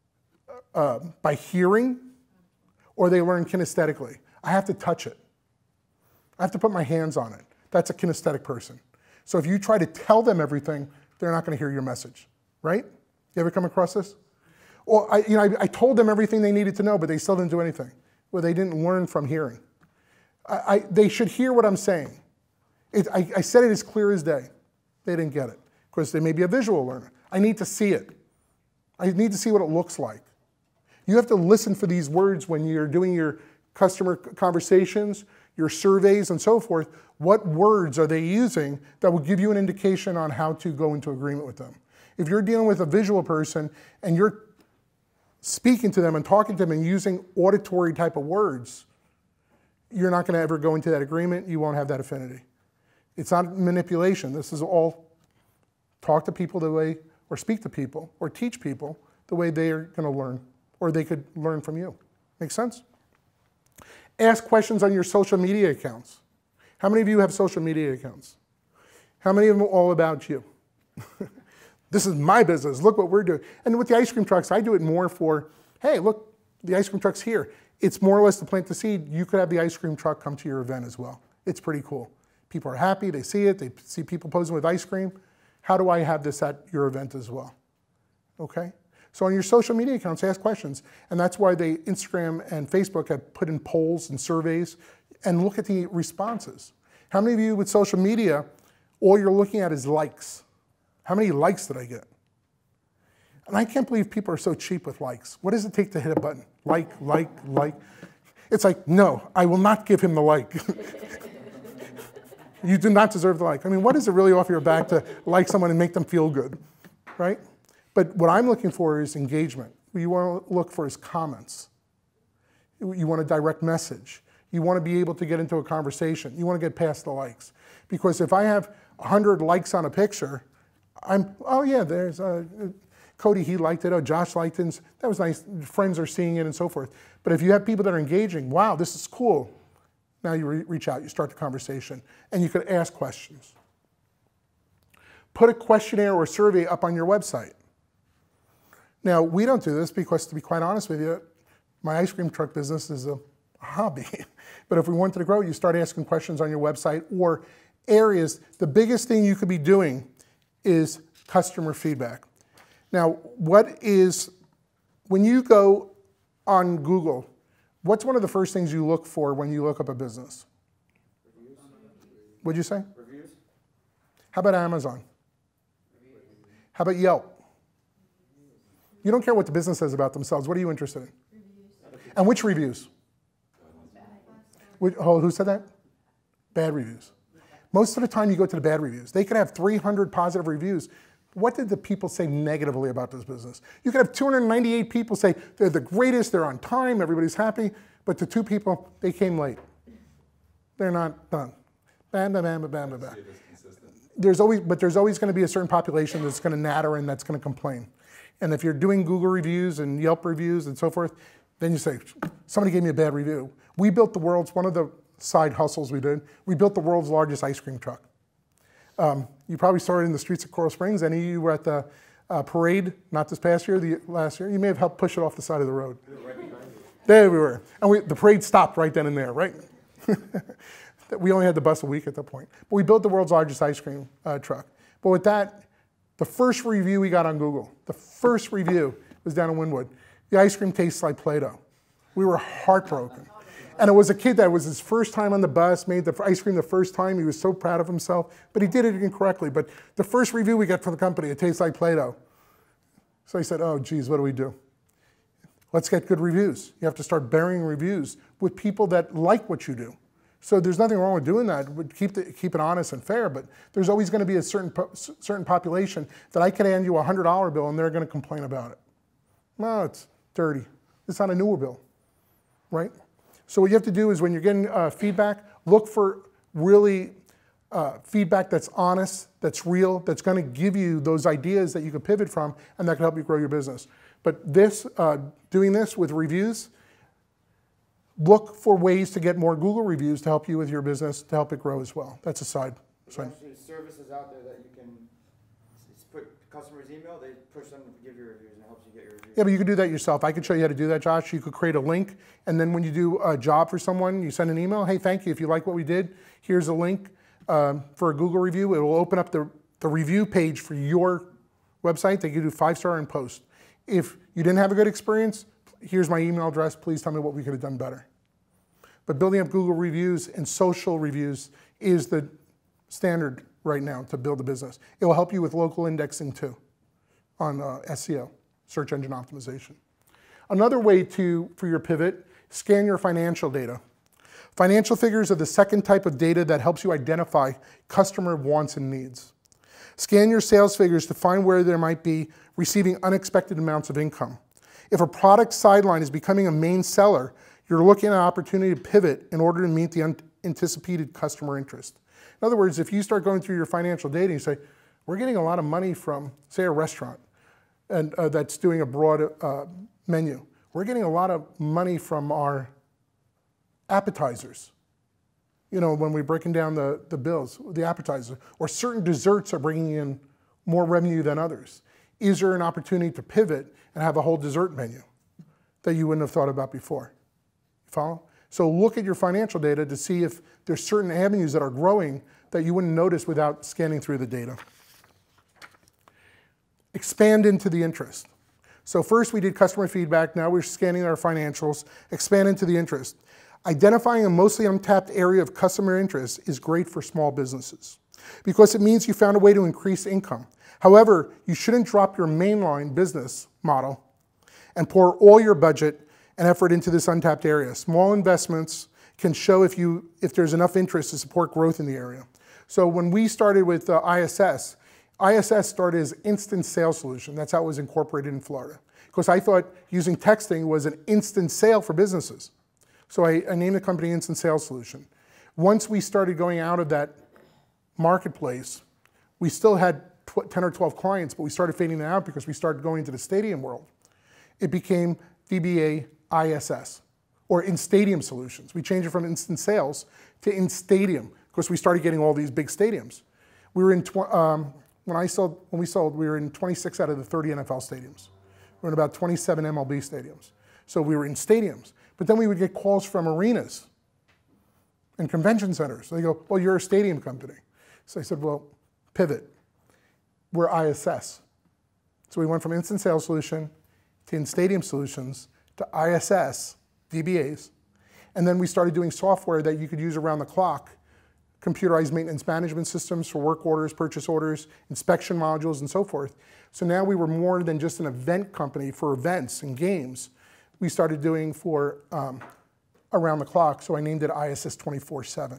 by hearing, or they learn kinesthetically. I have to touch it. I have to put my hands on it. That's a kinesthetic person. So if you try to tell them everything, they're not going to hear your message, right? You ever come across this? Well, I told them everything they needed to know, but they still didn't do anything. Well, they didn't learn from hearing. They should hear what I'm saying. I said it as clear as day. They didn't get it because they may be a visual learner. I need to see it. I need to see what it looks like. You have to listen for these words when you're doing your customer conversations, your surveys, and so forth. What words are they using that will give you an indication on how to go into agreement with them? If you're dealing with a visual person and you're speaking to them and talking to them and using auditory type of words, you're not going to ever go into that agreement. You won't have that affinity. It's not manipulation. This is all talk to people the way, or speak to people, or teach people the way they are going to learn, or they could learn from you. Make sense? Ask questions on your social media accounts. How many of you have social media accounts? How many of them are all about you? This is my business. Look what we're doing. And with the ice cream trucks, I do it more for, hey, look, the ice cream truck's here. It's more or less to plant the seed. You could have the ice cream truck come to your event as well. It's pretty cool. People are happy. They see it. They see people posing with ice cream. How do I have this at your event as well? Okay? So on your social media accounts, ask questions. And that's why Instagram and Facebook have put in polls and surveys and look at the responses. How many of you with social media, all you're looking at is likes? How many likes did I get? And I can't believe people are so cheap with likes. What does it take to hit a button? Like. It's like, no, I will not give him the like. You do not deserve the like. I mean, what is it really off your back to like someone and make them feel good, right? But what I'm looking for is engagement. What you want to look for is comments. You want a direct message. You want to be able to get into a conversation. You want to get past the likes. Because if I have 100 likes on a picture, oh yeah, there's Cody, he liked it. Oh, Josh liked it. That was nice. Friends are seeing it and so forth. But if you have people that are engaging, wow, this is cool. Now you reach out, you start the conversation, and you could ask questions. Put a questionnaire or survey up on your website. Now, we don't do this because, to be quite honest with you, my ice cream truck business is a hobby. But if we wanted to grow, you start asking questions on your website or areas. The biggest thing you could be doing is customer feedback. Now, when you go on Google, what's one of the first things you look for when you look up a business? Reviews. What'd you say? Reviews. How about Amazon? How about Yelp? You don't care what the business says about themselves. What are you interested in? Reviews. And which reviews? Who said that? Bad reviews. Most of the time you go to the bad reviews. They could have 300 positive reviews. What did the people say negatively about this business? You could have 298 people say they're the greatest, they're on time, everybody's happy, but the 2 people, they came late. They're not done. Bam, bam, bam, bam, bam, bam. There's always going to be a certain population that's going to natter and that's going to complain. And if you're doing Google reviews and Yelp reviews and so forth, then you say, somebody gave me a bad review. We built one of the side hustles we did, we built the world's largest ice cream truck. You probably saw it in the streets of Coral Springs. Any of you were at the parade, not this past year, the last year. You may have helped push it off the side of the road. There we were. And the parade stopped right then and there, right? We only had the bus a week at that point. But we built the world's largest ice cream truck. But with that, the first review we got on Google, the first review was down in Wynwood. The ice cream tastes like Play-Doh. We were heartbroken. And it was a kid that was his first time on the bus, made the ice cream the first time. He was so proud of himself, but he did it incorrectly. But the first review we got from the company, it tastes like Play-Doh. So he said, oh, geez, what do we do? Let's get good reviews. You have to start burying reviews with people that like what you do. So there's nothing wrong with doing that. Keep it honest and fair, but there's always going to be a certain population that I could hand you a $100 bill and they're going to complain about it. No, it's dirty. It's not a newer bill, right? So what you have to do is when you're getting feedback, look for really feedback that's honest, that's real, that's going to give you those ideas that you can pivot from and that can help you grow your business. But doing this with reviews, look for ways to get more Google reviews to help you with your business, to help it grow as well. That's a side. There's services out there that you can put customers' email, they push them to give you reviews and it helps you get your reviews. Yeah, but you could do that yourself. I could show you how to do that, Josh. You could create a link, and then when you do a job for someone, you send an email, hey, thank you, if you like what we did, here's a link for a Google review. It will open up the review page for your website. They can do 5-star and post. If you didn't have a good experience, here's my email address, please tell me what we could have done better. But building up Google reviews and social reviews is the standard right now to build a business. It will help you with local indexing too on SEO, search engine optimization. Another way for your pivot, scan your financial data. Financial figures are the second type of data that helps you identify customer wants and needs. Scan your sales figures to find where there might be receiving unexpected amounts of income. If a product sideline is becoming a main seller, you're looking at an opportunity to pivot in order to meet the anticipated customer interest. In other words, if you start going through your financial data and you say, we're getting a lot of money from, say, a restaurant and that's doing a broad menu. We're getting a lot of money from our appetizers. You know, when we're breaking down the bills, the appetizers, or certain desserts are bringing in more revenue than others. Is there an opportunity to pivot and have a whole dessert menu that you wouldn't have thought about before? Follow? So look at your financial data to see if there's certain avenues that are growing that you wouldn't notice without scanning through the data. Expand into the interest. So first we did customer feedback, now we're scanning our financials, expand into the interest. Identifying a mostly untapped area of customer interest is great for small businesses because it means you found a way to increase income. However, you shouldn't drop your mainline business model and pour all your budget and effort into this untapped area. Small investments can show if there's enough interest to support growth in the area. So when we started with ISS started as instant sales solution. That's how it was incorporated in Florida. Because I thought using texting was an instant sale for businesses. So I named the company Instant Sales Solution. Once we started going out of that marketplace, we still had 10 or 12 clients, but we started fading them out because we started going into the stadium world. It became DBA ISS, or In-Stadium Solutions. We changed it from Instant Sales to In-Stadium because we started getting all these big stadiums. We were in, when we sold, we were in 26 out of the 30 NFL stadiums. We were in about 27 MLB stadiums. So we were in stadiums. But then we would get calls from arenas and convention centers. They go, well, you're a stadium company. So I said, well, pivot. We're ISS. So we went from Instant Sales Solution to In-Stadium Solutions to ISS, DBAs. And then we started doing software that you could use around the clock, computerized maintenance management systems for work orders, purchase orders, inspection modules, and so forth. So now we were more than just an event company for events and games. We started doing for around the clock, so I named it ISS 24/7.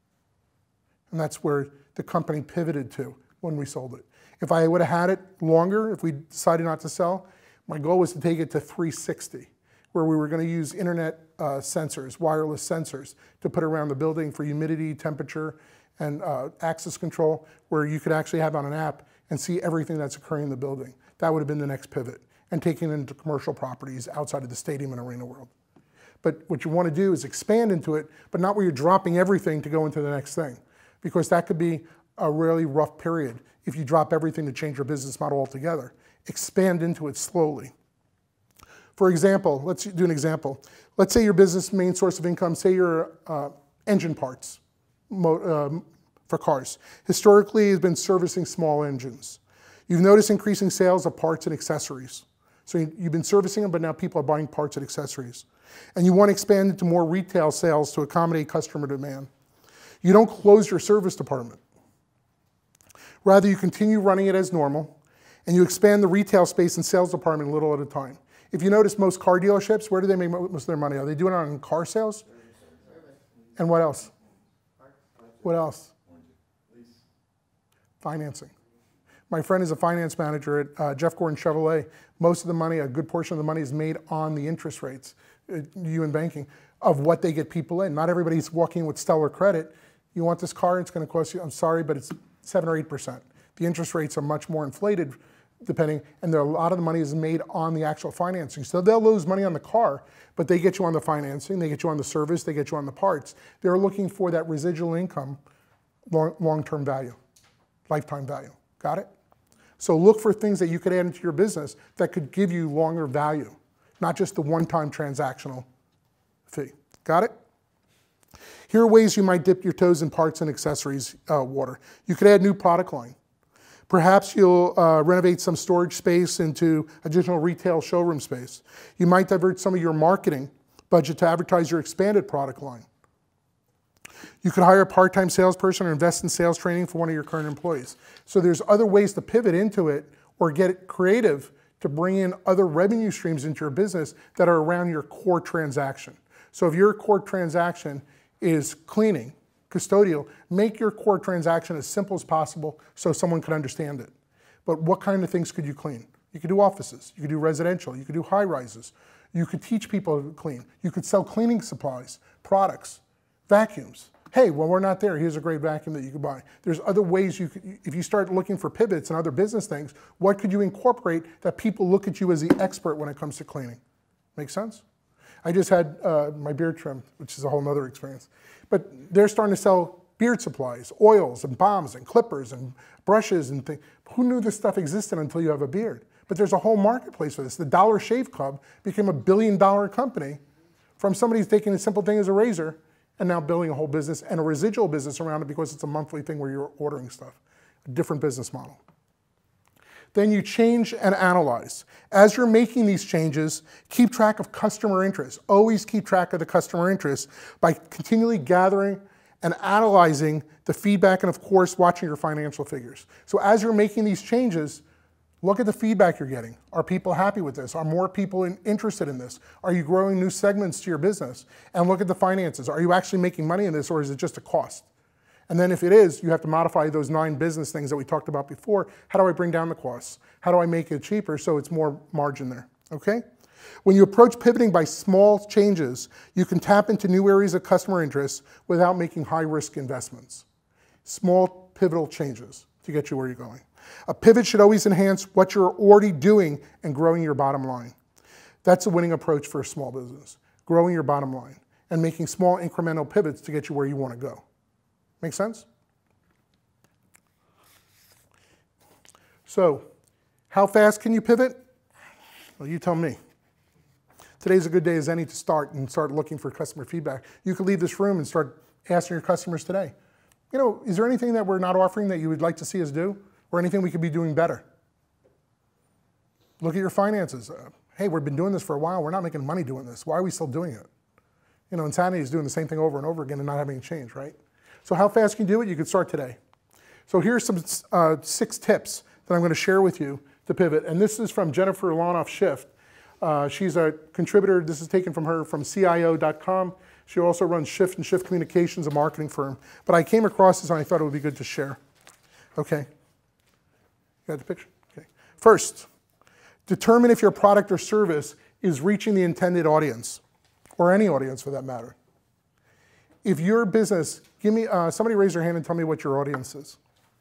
And that's where the company pivoted to when we sold it. If I would have had it longer, if we decided not to sell, my goal was to take it to 360, where we were going to use internet sensors, wireless sensors, to put around the building for humidity, temperature, and access control, where you could actually have on an app and see everything that's occurring in the building. That would have been the next pivot, and taking it into commercial properties outside of the stadium and arena world. But what you want to do is expand into it, but not where you're dropping everything to go into the next thing, because that could be a really rough period if you drop everything to change your business model altogether. Expand into it slowly. For example, let's do an example. Let's say your business main source of income, say your engine parts for cars. Historically, has been servicing small engines. You've noticed increasing sales of parts and accessories. So you've been servicing them, but now people are buying parts and accessories. And you want to expand into more retail sales to accommodate customer demand. You don't close your service department. Rather, you continue running it as normal, and you expand the retail space and sales department a little at a time. If you notice, most car dealerships, where do they make most of their money? Are they doing it on car sales? And what else? What else? Financing. My friend is a finance manager at Jeff Gordon Chevrolet. Most of the money, a good portion of the money, is made on the interest rates, you in banking, of what they get people in. Not everybody's walking with stellar credit. You want this car, it's going to cost you, I'm sorry, but it's 7 or 8%. The interest rates are much more inflated, depending, and a lot of the money is made on the actual financing. So they'll lose money on the car, but they get you on the financing, they get you on the service, they get you on the parts. They're looking for that residual income, long-term value, lifetime value. Got it? So look for things that you could add into your business that could give you longer value, not just the one-time transactional fee. Got it? Here are ways you might dip your toes in parts and accessories water. You could add new product line. Perhaps you'll renovate some storage space into additional retail showroom space. You might divert some of your marketing budget to advertise your expanded product line. You could hire a part-time salesperson or invest in sales training for one of your current employees. So there's other ways to pivot into it or get creative to bring in other revenue streams into your business that are around your core transaction. So if your core transaction is cleaning, custodial, make your core transaction as simple as possible so someone can understand it. But what kind of things could you clean? You could do offices, you could do residential, you could do high rises. You could teach people to clean. You could sell cleaning supplies, products, vacuums. Hey, well, we're not there. Here's a great vacuum that you could buy. There's other ways you could, if you start looking for pivots and other business things, what could you incorporate that people look at you as the expert when it comes to cleaning? Make sense? I just had my beard trimmed, which is a whole nother experience. But they're starting to sell beard supplies, oils and balms and clippers and brushes and things. Who knew this stuff existed until you have a beard? But there's a whole marketplace for this. The Dollar Shave Club became a $1 billion company from somebody who's taking a simple thing as a razor and now building a whole business and a residual business around it because it's a monthly thing where you're ordering stuff. A different business model. Then you change and analyze. As you're making these changes, keep track of customer interest. Always keep track of the customer interest by continually gathering and analyzing the feedback and, of course, watching your financial figures. So as you're making these changes, look at the feedback you're getting. Are people happy with this? Are more people interested in this? Are you growing new segments to your business? And look at the finances. Are you actually making money in this, or is it just a cost? And then if it is, you have to modify those 9 business things that we talked about before. How do I bring down the costs? How do I make it cheaper so it's more margin there, okay? When you approach pivoting by small changes, you can tap into new areas of customer interest without making high-risk investments. Small pivotal changes to get you where you're going. A pivot should always enhance what you're already doing and growing your bottom line. That's a winning approach for a small business, growing your bottom line and making small incremental pivots to get you where you want to go. Make sense? So, how fast can you pivot? Well, you tell me. Today's a good day as any to start looking for customer feedback. You could leave this room and start asking your customers today. You know, is there anything that we're not offering that you would like to see us do? Or anything we could be doing better? Look at your finances. Hey, we've been doing this for a while. We're not making money doing this. Why are we still doing it? You know, Insanity is doing the same thing over and over again and not having a change, right? So how fast can you do it? You could start today. So here's some 6 tips that I'm going to share with you to pivot. And this is from Jennifer Lonoff Shift. She's a contributor. This is taken from her from CIO.com. She also runs Shift and Shift Communications, a marketing firm. But I came across this and I thought it would be good to share. Okay. Got the picture? Okay. First, determine if your product or service is reaching the intended audience, or any audience for that matter. If your business, give me, somebody raise your hand and tell me what your audience is.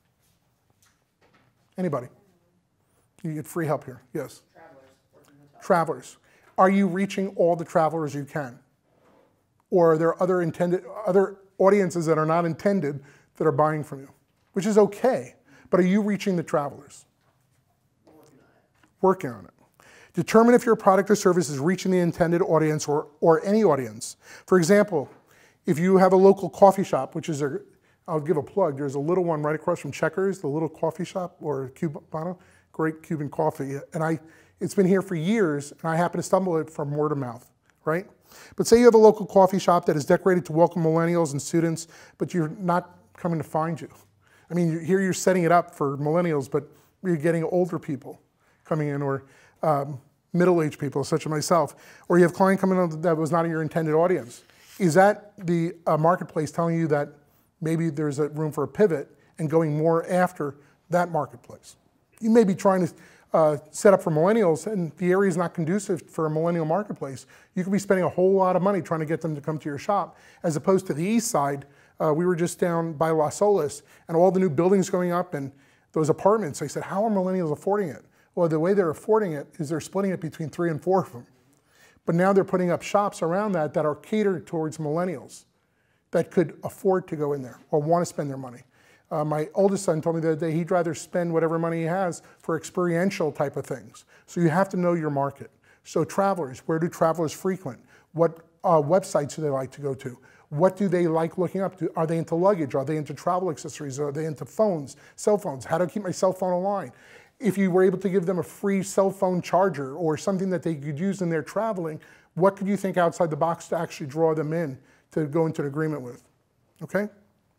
Anybody? You get free help here. Yes. Travelers. Are you reaching all the travelers you can? Or are there other audiences that are not intended that are buying from you? Which is okay, but are you reaching the travelers? Working on it. Determine if your product or service is reaching the intended audience or any audience. For example, if you have a local coffee shop, which is I'll give a plug, there's a little one right across from Checkers, the little coffee shop, or Cubano, great Cuban coffee. And it's been here for years, and I happen to stumble it from word of mouth, right? But say you have a local coffee shop that is decorated to welcome millennials and students, but you're not coming to find you. I mean, here you're setting it up for millennials, but you're getting older people coming in, or middle-aged people, such as myself, or you have a client coming in that was not your intended audience. Is that the marketplace telling you that maybe there's a room for a pivot and going more after that marketplace? You may be trying to set up for millennials and the area is not conducive for a millennial marketplace. You could be spending a whole lot of money trying to get them to come to your shop, as opposed to the east side. We were just down by Las Olas and all the new buildings going up and those apartments. I said, how are millennials affording it? Well, the way they're affording it is they're splitting it between 3 and 4 of them. But now they're putting up shops around that are catered towards millennials that could afford to go in there or want to spend their money. My oldest son told me the other day he'd rather spend whatever money he has for experiential type of things. So you have to know your market. So travelers, where do travelers frequent? What websites do they like to go to? What do they like looking up? Are they into luggage? Are they into travel accessories? Are they into phones, cell phones? How to keep my cell phone online? If you were able to give them a free cell phone charger or something that they could use in their traveling, what could you think outside the box to actually draw them in to go into an agreement with? Okay?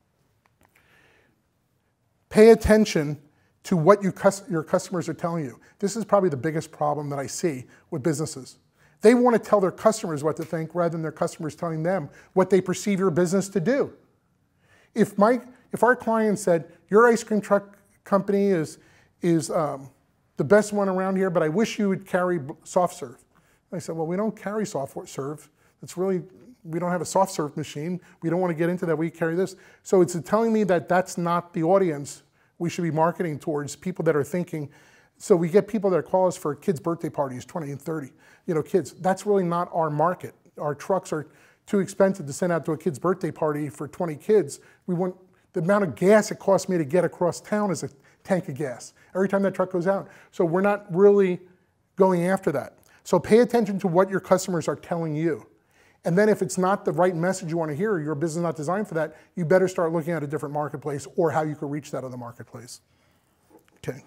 Pay attention to what your customers are telling you. This is probably the biggest problem that I see with businesses. They want to tell their customers what to think rather than their customers telling them what they perceive your business to do. If our client said, your ice cream truck company is the best one around here, but I wish you would carry soft serve. I said, well, we don't carry soft serve. We don't have a soft serve machine. We don't want to get into that. We carry this. So it's telling me that that's not the audience we should be marketing towards, people that are thinking. So we get people that call us for kids' birthday parties, 20 and 30, kids. That's really not our market. our trucks are too expensive to send out to a kid's birthday party for 20 kids. We want the amount of gas it costs me to get across town is a tank of gas every time that truck goes out. So we're not really going after that. So pay attention to what your customers are telling you. And then if it's not the right message you want to hear, or your business is not designed for that, you better start looking at a different marketplace or how you could reach that other marketplace. Okay.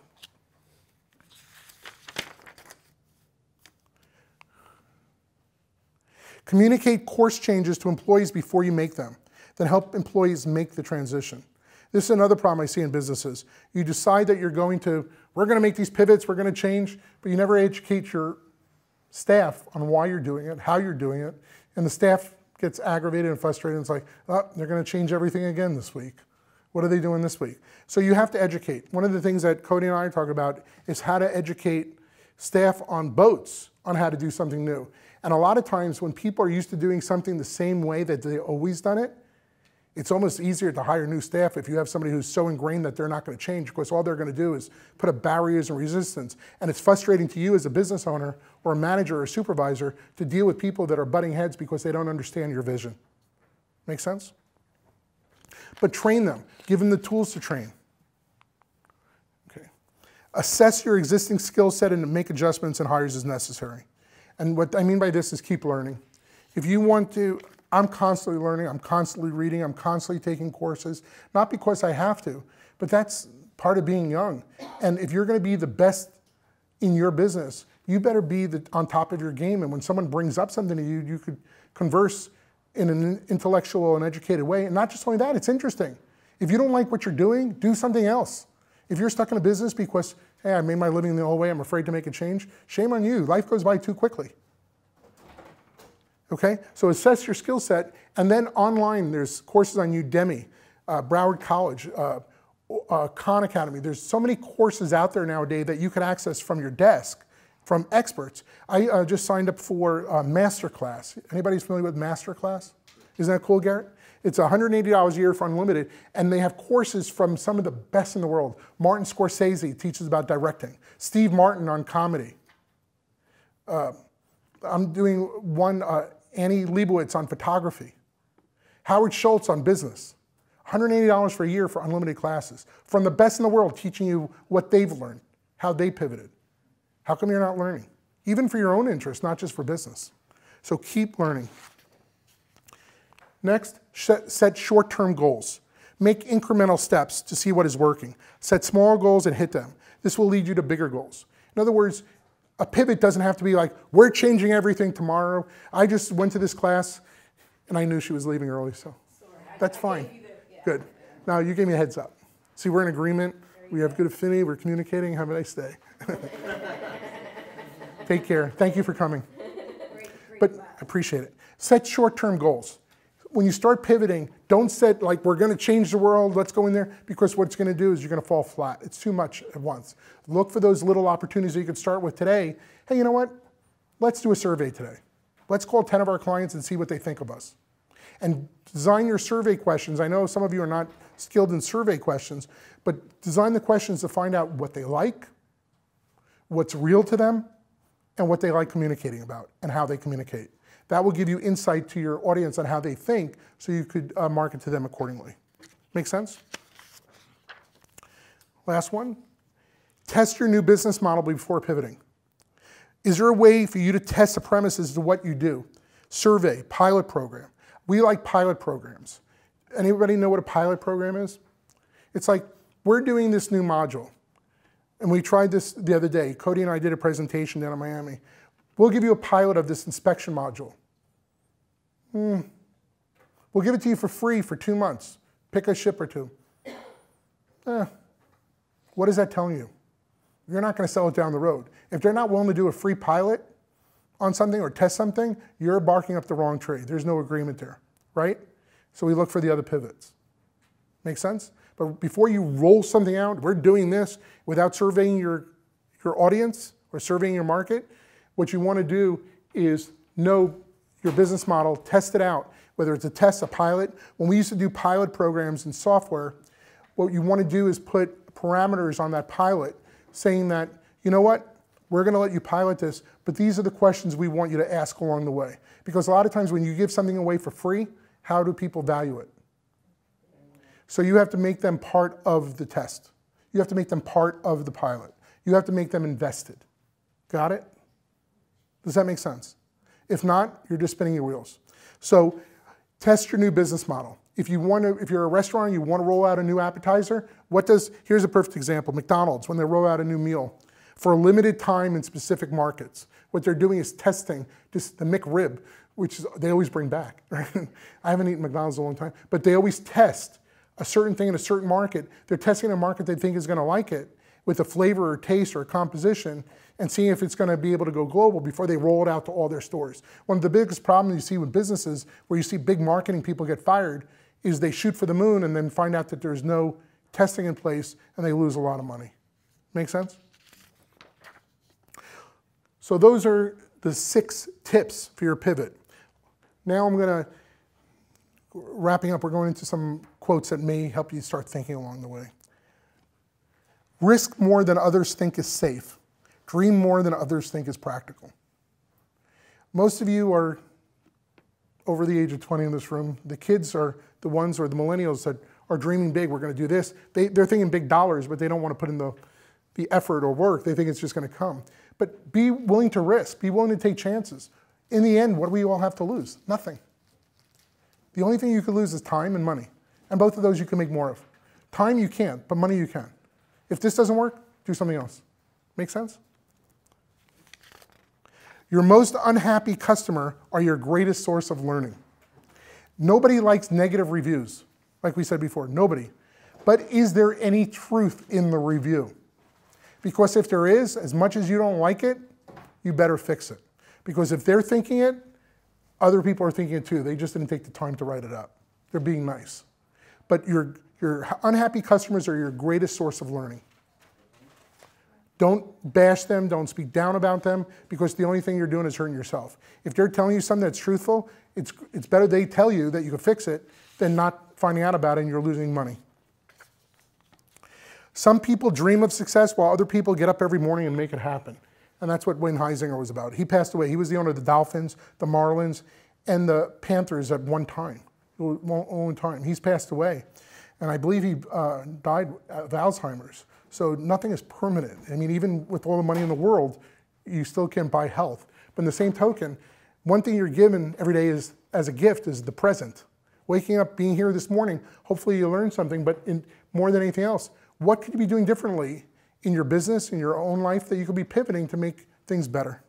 Communicate course changes to employees before you make them. Then help employees make the transition. This is another problem I see in businesses. You decide that we're going to make these pivots, we're going to change, but you never educate your staff on why you're doing it, how you're doing it, and the staff gets aggravated and frustrated and it's like, oh, they're going to change everything again this week. What are they doing this week? So you have to educate. One of the things that Cody and I talk about is how to educate staff on boats on how to do something new. And a lot of times when people are used to doing something the same way that they've always done it, it's almost easier to hire new staff if you have somebody who's so ingrained that they're not going to change, because all they're going to do is put up barriers and resistance. And it's frustrating to you as a business owner or a manager or a supervisor to deal with people that are butting heads because they don't understand your vision. Make sense? But train them. Give them the tools to train. Okay. Assess your existing skill set and make adjustments and hires as necessary. And what I mean by this is keep learning. If you want to, I'm constantly learning, I'm constantly reading, I'm constantly taking courses, not because I have to, but that's part of being young. And if you're going to be the best in your business, you better be on top of your game. And when someone brings up something to you, you could converse in an intellectual and educated way. And not just only that, it's interesting. If you don't like what you're doing, do something else. If you're stuck in a business because, hey, I made my living the old way, I'm afraid to make a change, shame on you. Life goes by too quickly. Okay, so assess your skill set, and then online, there's courses on Udemy, Broward College, Khan Academy. There's so many courses out there nowadays that you can access from your desk, from experts. I just signed up for Masterclass. Anybody familiar with Masterclass? Isn't that cool, Garrett? It's $180 a year for unlimited, and they have courses from some of the best in the world. Martin Scorsese teaches about directing. Steve Martin on comedy. I'm doing one, Annie Leibovitz on photography. Howard Schultz on business. $180 for a year for unlimited classes. From the best in the world teaching you what they've learned, how they pivoted. How come you're not learning? Even for your own interest, not just for business. So keep learning. Next, set short-term goals. Make incremental steps to see what is working. Set small goals and hit them. This will lead you to bigger goals. In other words, a pivot doesn't have to be like, we're changing everything tomorrow. I just went to this class and I knew she was leaving early, so that's fine. Good. Now you gave me a heads up. See, we're in agreement. We have good affinity. We're communicating. Have a nice day. Take care. Thank you for coming. But I appreciate it. Set short-term goals. When you start pivoting, don't set like, we're going to change the world, let's go in there, because what it's going to do is you're going to fall flat. It's too much at once. Look for those little opportunities that you could start with today. Hey, you know what? Let's do a survey today. Let's call 10 of our clients and see what they think of us. And design your survey questions. I know some of you are not skilled in survey questions, but design the questions to find out what they like, what's real to them, and what they like communicating about and how they communicate. That will give you insight to your audience on how they think, so you could market to them accordingly. Make sense? Last one. Test your new business model before pivoting. Is there a way for you to test the premises of what you do? Survey, pilot program. We like pilot programs. Anybody know what a pilot program is? It's like, we're doing this new module. And we tried this the other day. Cody and I did a presentation down in Miami. We'll give you a pilot of this inspection module. We'll give it to you for free for 2 months. Pick a ship or two. What is that telling you? You're not going to sell it down the road. If they're not willing to do a free pilot on something or test something, you're barking up the wrong tree. There's no agreement there, right? So we look for the other pivots. Make sense? But before you roll something out, we're doing this without surveying your audience or surveying your market. What you want to do is know your business model, test it out, whether it's a test, a pilot. When we used to do pilot programs in software, what you want to do is put parameters on that pilot saying that, you know what, we're going to let you pilot this, but these are the questions we want you to ask along the way. Because a lot of times when you give something away for free, how do people value it? So you have to make them part of the test. You have to make them part of the pilot. You have to make them invested. Got it? Does that make sense? If not, you're just spinning your wheels. So test your new business model. If you're a restaurant and you want to roll out a new appetizer, here's a perfect example. McDonald's, when they roll out a new meal, for a limited time in specific markets, what they're doing is testing just the McRib, which they always bring back. Right? I haven't eaten McDonald's in a long time, but they always test a certain thing in a certain market. They're testing a market they think is going to like it with a flavor or taste or a composition and seeing if it's going to be able to go global before they roll it out to all their stores. One of the biggest problems you see with businesses where you see big marketing people get fired is they shoot for the moon and then find out that there's no testing in place and they lose a lot of money. Make sense? So those are the 6 tips for your pivot. Now wrapping up, we're going into some quotes that may help you start thinking along the way. Risk more than others think is safe. Dream more than others think is practical. Most of you are over the age of 20 in this room. The kids are the ones, or the millennials, that are dreaming big. We're going to do this. They're thinking big dollars, but they don't want to put in the effort or work. They think it's just going to come. But be willing to risk. Be willing to take chances. In the end, what do we all have to lose? Nothing. The only thing you could lose is time and money. And both of those you can make more of. Time you can't, but money you can. If this doesn't work, do something else. Make sense? Your most unhappy customer are your greatest source of learning. Nobody likes negative reviews, like we said before, nobody. But is there any truth in the review? Because if there is, as much as you don't like it, you better fix it. Because if they're thinking it, other people are thinking it too. They just didn't take the time to write it up. They're being nice. But your unhappy customers are your greatest source of learning. Don't bash them, don't speak down about them, because the only thing you're doing is hurting yourself. If they're telling you something that's truthful, it's better they tell you that you can fix it than not finding out about it and you're losing money. Some people dream of success while other people get up every morning and make it happen. And that's what Wayne Heisinger was about. He passed away. He was the owner of the Dolphins, the Marlins, and the Panthers at one time. He's passed away. And I believe he died of Alzheimer's. So nothing is permanent. I mean, even with all the money in the world, you still can't buy health. But in the same token, one thing you're given every day is, as a gift, is the present. Waking up, being here this morning, hopefully you learned something, but more than anything else, what could you be doing differently in your business, in your own life, that you could be pivoting to make things better?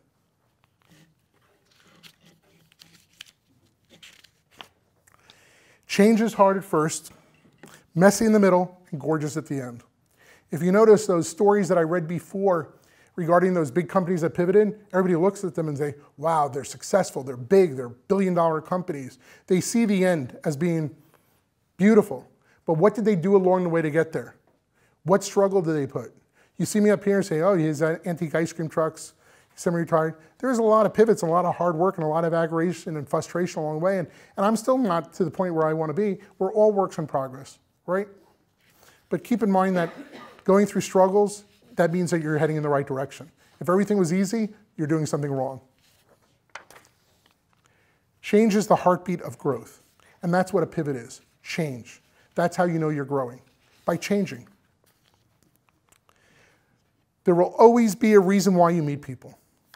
Change is hard at first, messy in the middle, and gorgeous at the end. If you notice those stories that I read before regarding those big companies that pivoted, everybody looks at them and say, wow, they're successful, they're big, they're billion-dollar companies. They see the end as being beautiful. But what did they do along the way to get there? What struggle did they put? You see me up here and say, oh, he has antique ice cream trucks, he's semi-retired. There's a lot of pivots and a lot of hard work and a lot of aggravation and frustration along the way. And I'm still not to the point where I want to be. We're all works in progress, right? But keep in mind that going through struggles, that means that you're heading in the right direction. If everything was easy, you're doing something wrong. Change is the heartbeat of growth. And that's what a pivot is, change. That's how you know you're growing, by changing. There will always be a reason why you meet people.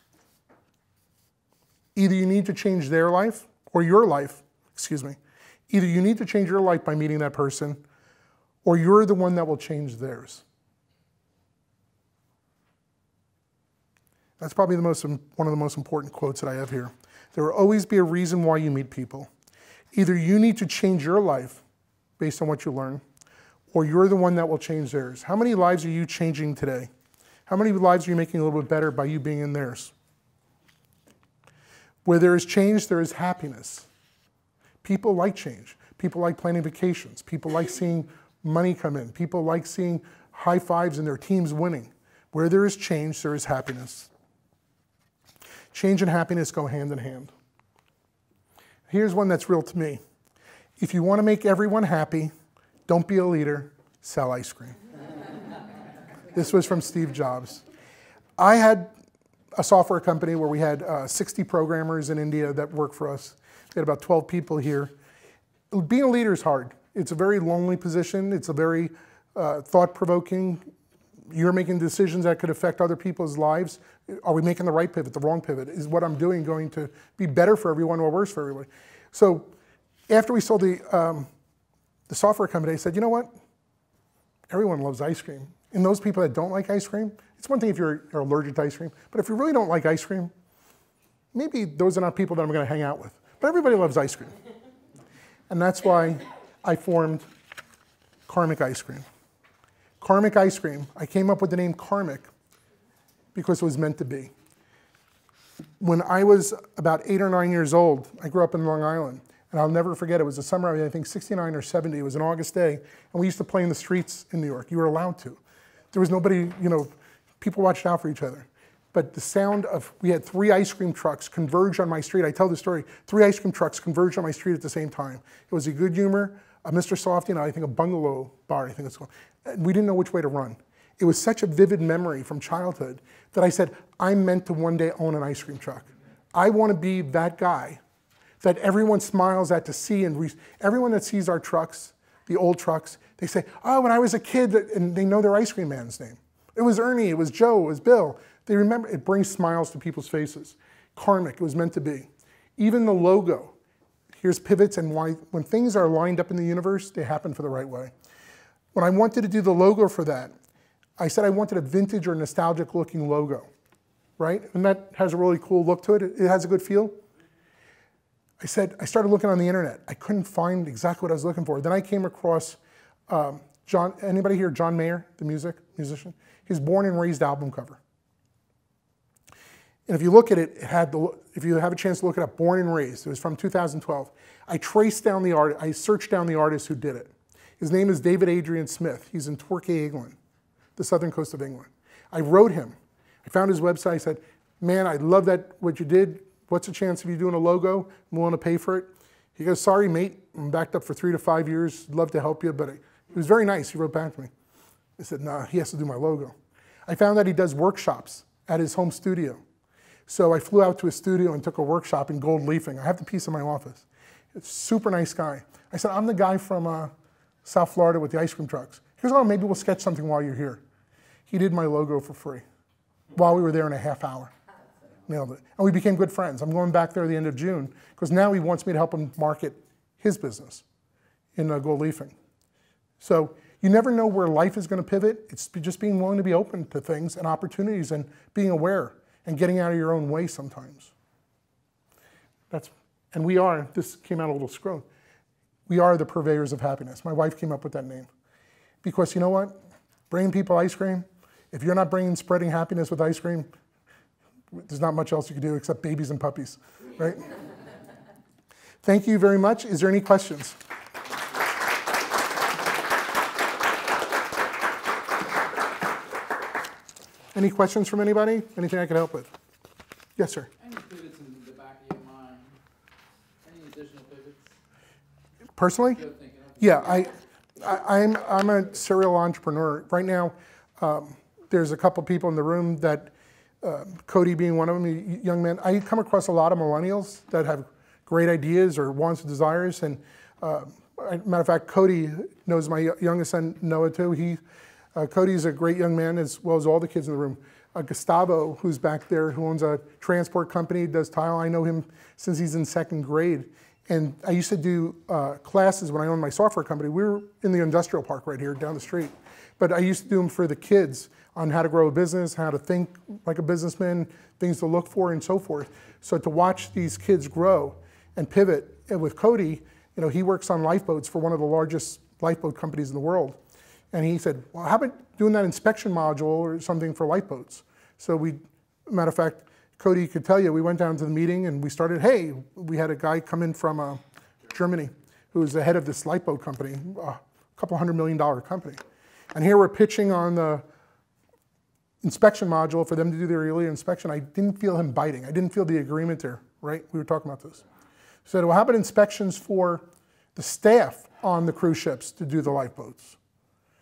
Either you need to change their life, or your life, excuse me. Either you need to change your life by meeting that person, or you're the one that will change theirs. That's probably one of the most important quotes that I have here. There will always be a reason why you meet people. Either you need to change your life based on what you learn, or you're the one that will change theirs. How many lives are you changing today? How many lives are you making a little bit better by you being in theirs? Where there is change, there is happiness. People like change. People like planning vacations. People like seeing money come in. People like seeing high fives and their teams winning. Where there is change, there is happiness. Change and happiness go hand in hand. Here's one that's real to me. If you want to make everyone happy, don't be a leader, sell ice cream. This was from Steve Jobs. I had a software company where we had 60 programmers in India that worked for us. We had about 12 people here. Being a leader is hard. It's a very lonely position. It's a very thought-provoking. You're making decisions that could affect other people's lives. Are we making the right pivot, the wrong pivot? Is what I'm doing going to be better for everyone or worse for everybody? So after we sold the software company, I said, you know what? Everyone loves ice cream. And those people that don't like ice cream, it's one thing if you're allergic to ice cream, but if you really don't like ice cream, maybe those are not people that I'm going to hang out with. But everybody loves ice cream. And that's why I formed Karmic Ice Cream. Karmic Ice Cream, I came up with the name Karmic because it was meant to be. When I was about 8 or 9 years old, I grew up in Long Island, and I'll never forget, it was the summer of, I think, 69 or 70. It was an August day, and we used to play in the streets in New York. You were allowed to. There was nobody, you know, people watched out for each other. But the sound of, we had 3 ice cream trucks converge on my street. I tell the story, 3 ice cream trucks converged on my street at the same time. It was a Good Humor, a Mr. Softy, and I think a Bungalow Bar, I think it's called. And we didn't know which way to run. It was such a vivid memory from childhood that I said, I'm meant to one day own an ice cream truck. I want to be that guy that everyone smiles at to see, and everyone that sees our trucks, the old trucks, they say, oh, when I was a kid, and they know their ice cream man's name. It was Ernie, it was Joe, it was Bill. They remember, it brings smiles to people's faces. Karmic, it was meant to be. Even the logo, here's pivots and why, when things are lined up in the universe, they happen for the right way. When I wanted to do the logo for that, I said I wanted a vintage or nostalgic looking logo, right? And that has a really cool look to it. It has a good feel. I started looking on the internet. I couldn't find exactly what I was looking for. Then I came across anybody here, John Mayer, the musician? His Born and Raised album cover. And if you look at it, if you have a chance to look it up, Born and Raised, it was from 2012. I traced down the artist, I searched down the artist who did it. His name is David Adrian Smith. He's in Torquay, England, the southern coast of England. I wrote him. I found his website. I said, man, I love what you did. What's the chance of you doing a logo? I'm willing to pay for it. He goes, sorry, mate. I'm backed up for 3 to 5 years. Love to help you, but he was very nice. He wrote back to me. I said, no, he has to do my logo. I found that he does workshops at his home studio. So I flew out to his studio and took a workshop in gold leafing. I have the piece in my office. It's a super nice guy. I said, I'm the guy from South Florida with the ice cream trucks. He goes, oh, maybe we'll sketch something while you're here. He did my logo for free while we were there in a half hour. Nailed it. And we became good friends. I'm going back there at the end of June because now he wants me to help him market his business in gold leafing. So you never know where life is going to pivot. It's just being willing to be open to things and opportunities and being aware and getting out of your own way sometimes. And we are, this came out a little scroll, we are the purveyors of happiness. My wife came up with that name. Because you know what? Bringing people ice cream, if you're not spreading happiness with ice cream, there's not much else you can do except babies and puppies, right? Thank you very much. Is there any questions? Any questions from anybody? Anything I can help with? Yes, sir. Any pivots in the back of your mind? Any additional pivots? Personally? Yeah, I'm a serial entrepreneur. Right now, there's a couple people in the room that, Cody being one of them, a young man. I come across a lot of millennials that have great ideas or wants and desires. And matter of fact, Cody knows my youngest son, Noah, too. Cody's a great young man, as well as all the kids in the room. Gustavo, who's back there, who owns a transport company, does tile. I know him since he's in 2nd grade. And I used to do classes when I owned my software company. We were in the industrial park right here down the street. But I used to do them for the kids on how to grow a business, how to think like a businessman, things to look for, and so forth. So to watch these kids grow and pivot, and with Cody, you know, he works on lifeboats for one of the largest lifeboat companies in the world. And he said, well, how about doing that inspection module or something for lifeboats? So matter of fact, Cody could tell you, we went down to the meeting and we started, hey, we had a guy come in from Germany who was the head of this lifeboat company, a couple $100 million company. And here we're pitching on the inspection module for them to do their yearly inspection. I didn't feel him biting. I didn't feel the agreement there, right? We were talking about this. He said, well, how about inspections for the staff on the cruise ships to do the lifeboats?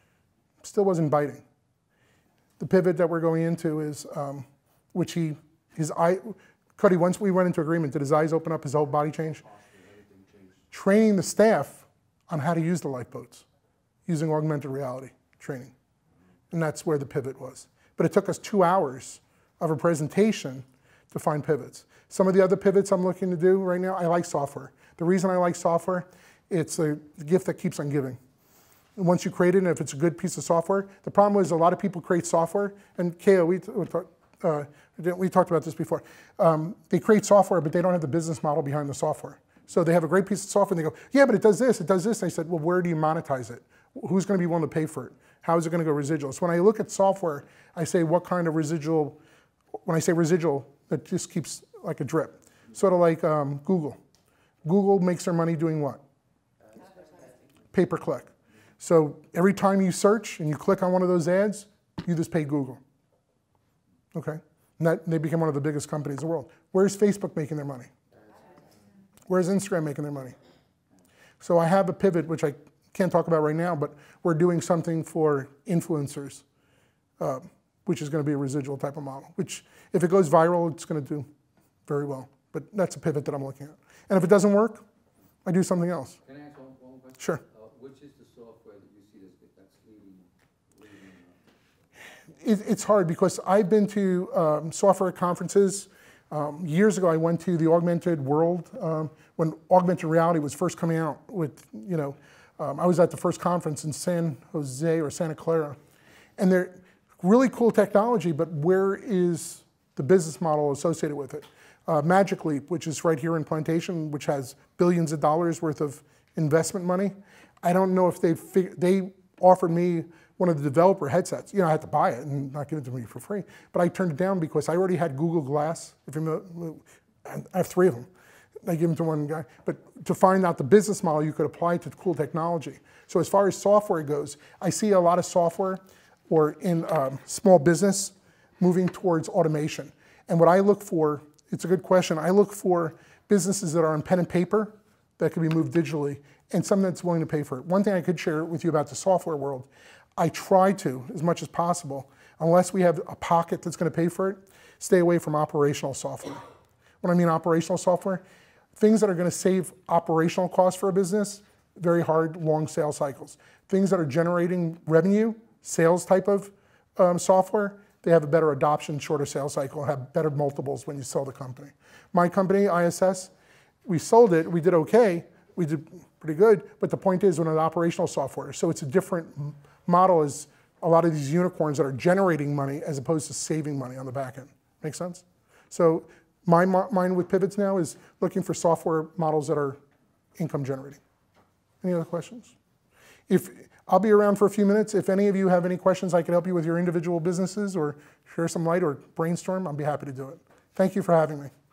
Still wasn't biting. The pivot that we're going into is, which he His eye, Cuddy, once we went into agreement, did his eyes open up, his whole body change? Training the staff on how to use the lifeboats, using augmented reality training. And that's where the pivot was. But it took us 2 hours of a presentation to find pivots. Some of the other pivots I'm looking to do right now, I like software. The reason I like software, it's a gift that keeps on giving. And once you create it, and if it's a good piece of software, the problem is a lot of people create software, and Keo, we talked about this before. They create software, but they don't have the business model behind the software. So they have a great piece of software, and they go, yeah, but it does this, it does this. And I said, well, where do you monetize it? Who's going to be willing to pay for it? How is it going to go residual? So when I look at software, I say, what kind of residual, when I say residual, it just keeps like a drip. Sort of like Google. Google makes their money doing what? Pay-per-click. So every time you search and you click on one of those ads, you just pay Google. Okay? And they become one of the biggest companies in the world. Where's Facebook making their money? Where's Instagram making their money? So I have a pivot, which I can't talk about right now, but we're doing something for influencers, which is going to be a residual type of model, which if it goes viral, it's going to do very well. But that's a pivot that I'm looking at. And if it doesn't work, I do something else. Can I ask one question? Sure. Which is the software that you see that's leading? It's hard because I've been to software conferences. Years ago, I went to the Augmented World when augmented reality was first coming out. I was at the first conference in San Jose or Santa Clara, and they're really cool technology. But where is the business model associated with it? Magic Leap, which is right here in Plantation, which has billions of dollars worth of investment money. I don't know if they offered me one of the developer headsets. I had to buy it and not give it to me for free. But I turned it down because I already had Google Glass. I have 3 of them. I give them to one guy. But to find out the business model you could apply to cool technology. So as far as software goes, I see a lot of software or in small business moving towards automation. And what I look for, it's a good question, I look for businesses that are on pen and paper that can be moved digitally and some that's willing to pay for it. One thing I could share with you about the software world, I try to, as much as possible, unless we have a pocket that's going to pay for it, stay away from operational software. When I mean operational software, things that are going to save operational costs for a business, very hard, long sales cycles. Things that are generating revenue, sales type of software, they have a better adoption, shorter sales cycle, have better multiples when you sell the company. My company, ISS, we sold it, we did okay, we did pretty good, but the point is, we're an operational software, so it's a different model as a lot of these unicorns that are generating money as opposed to saving money on the back end. Make sense? So my mind with pivots now is looking for software models that are income generating. Any other questions? I'll be around for a few minutes. If any of you have any questions I can help you with your individual businesses or share some light or brainstorm, I'll be happy to do it. Thank you for having me.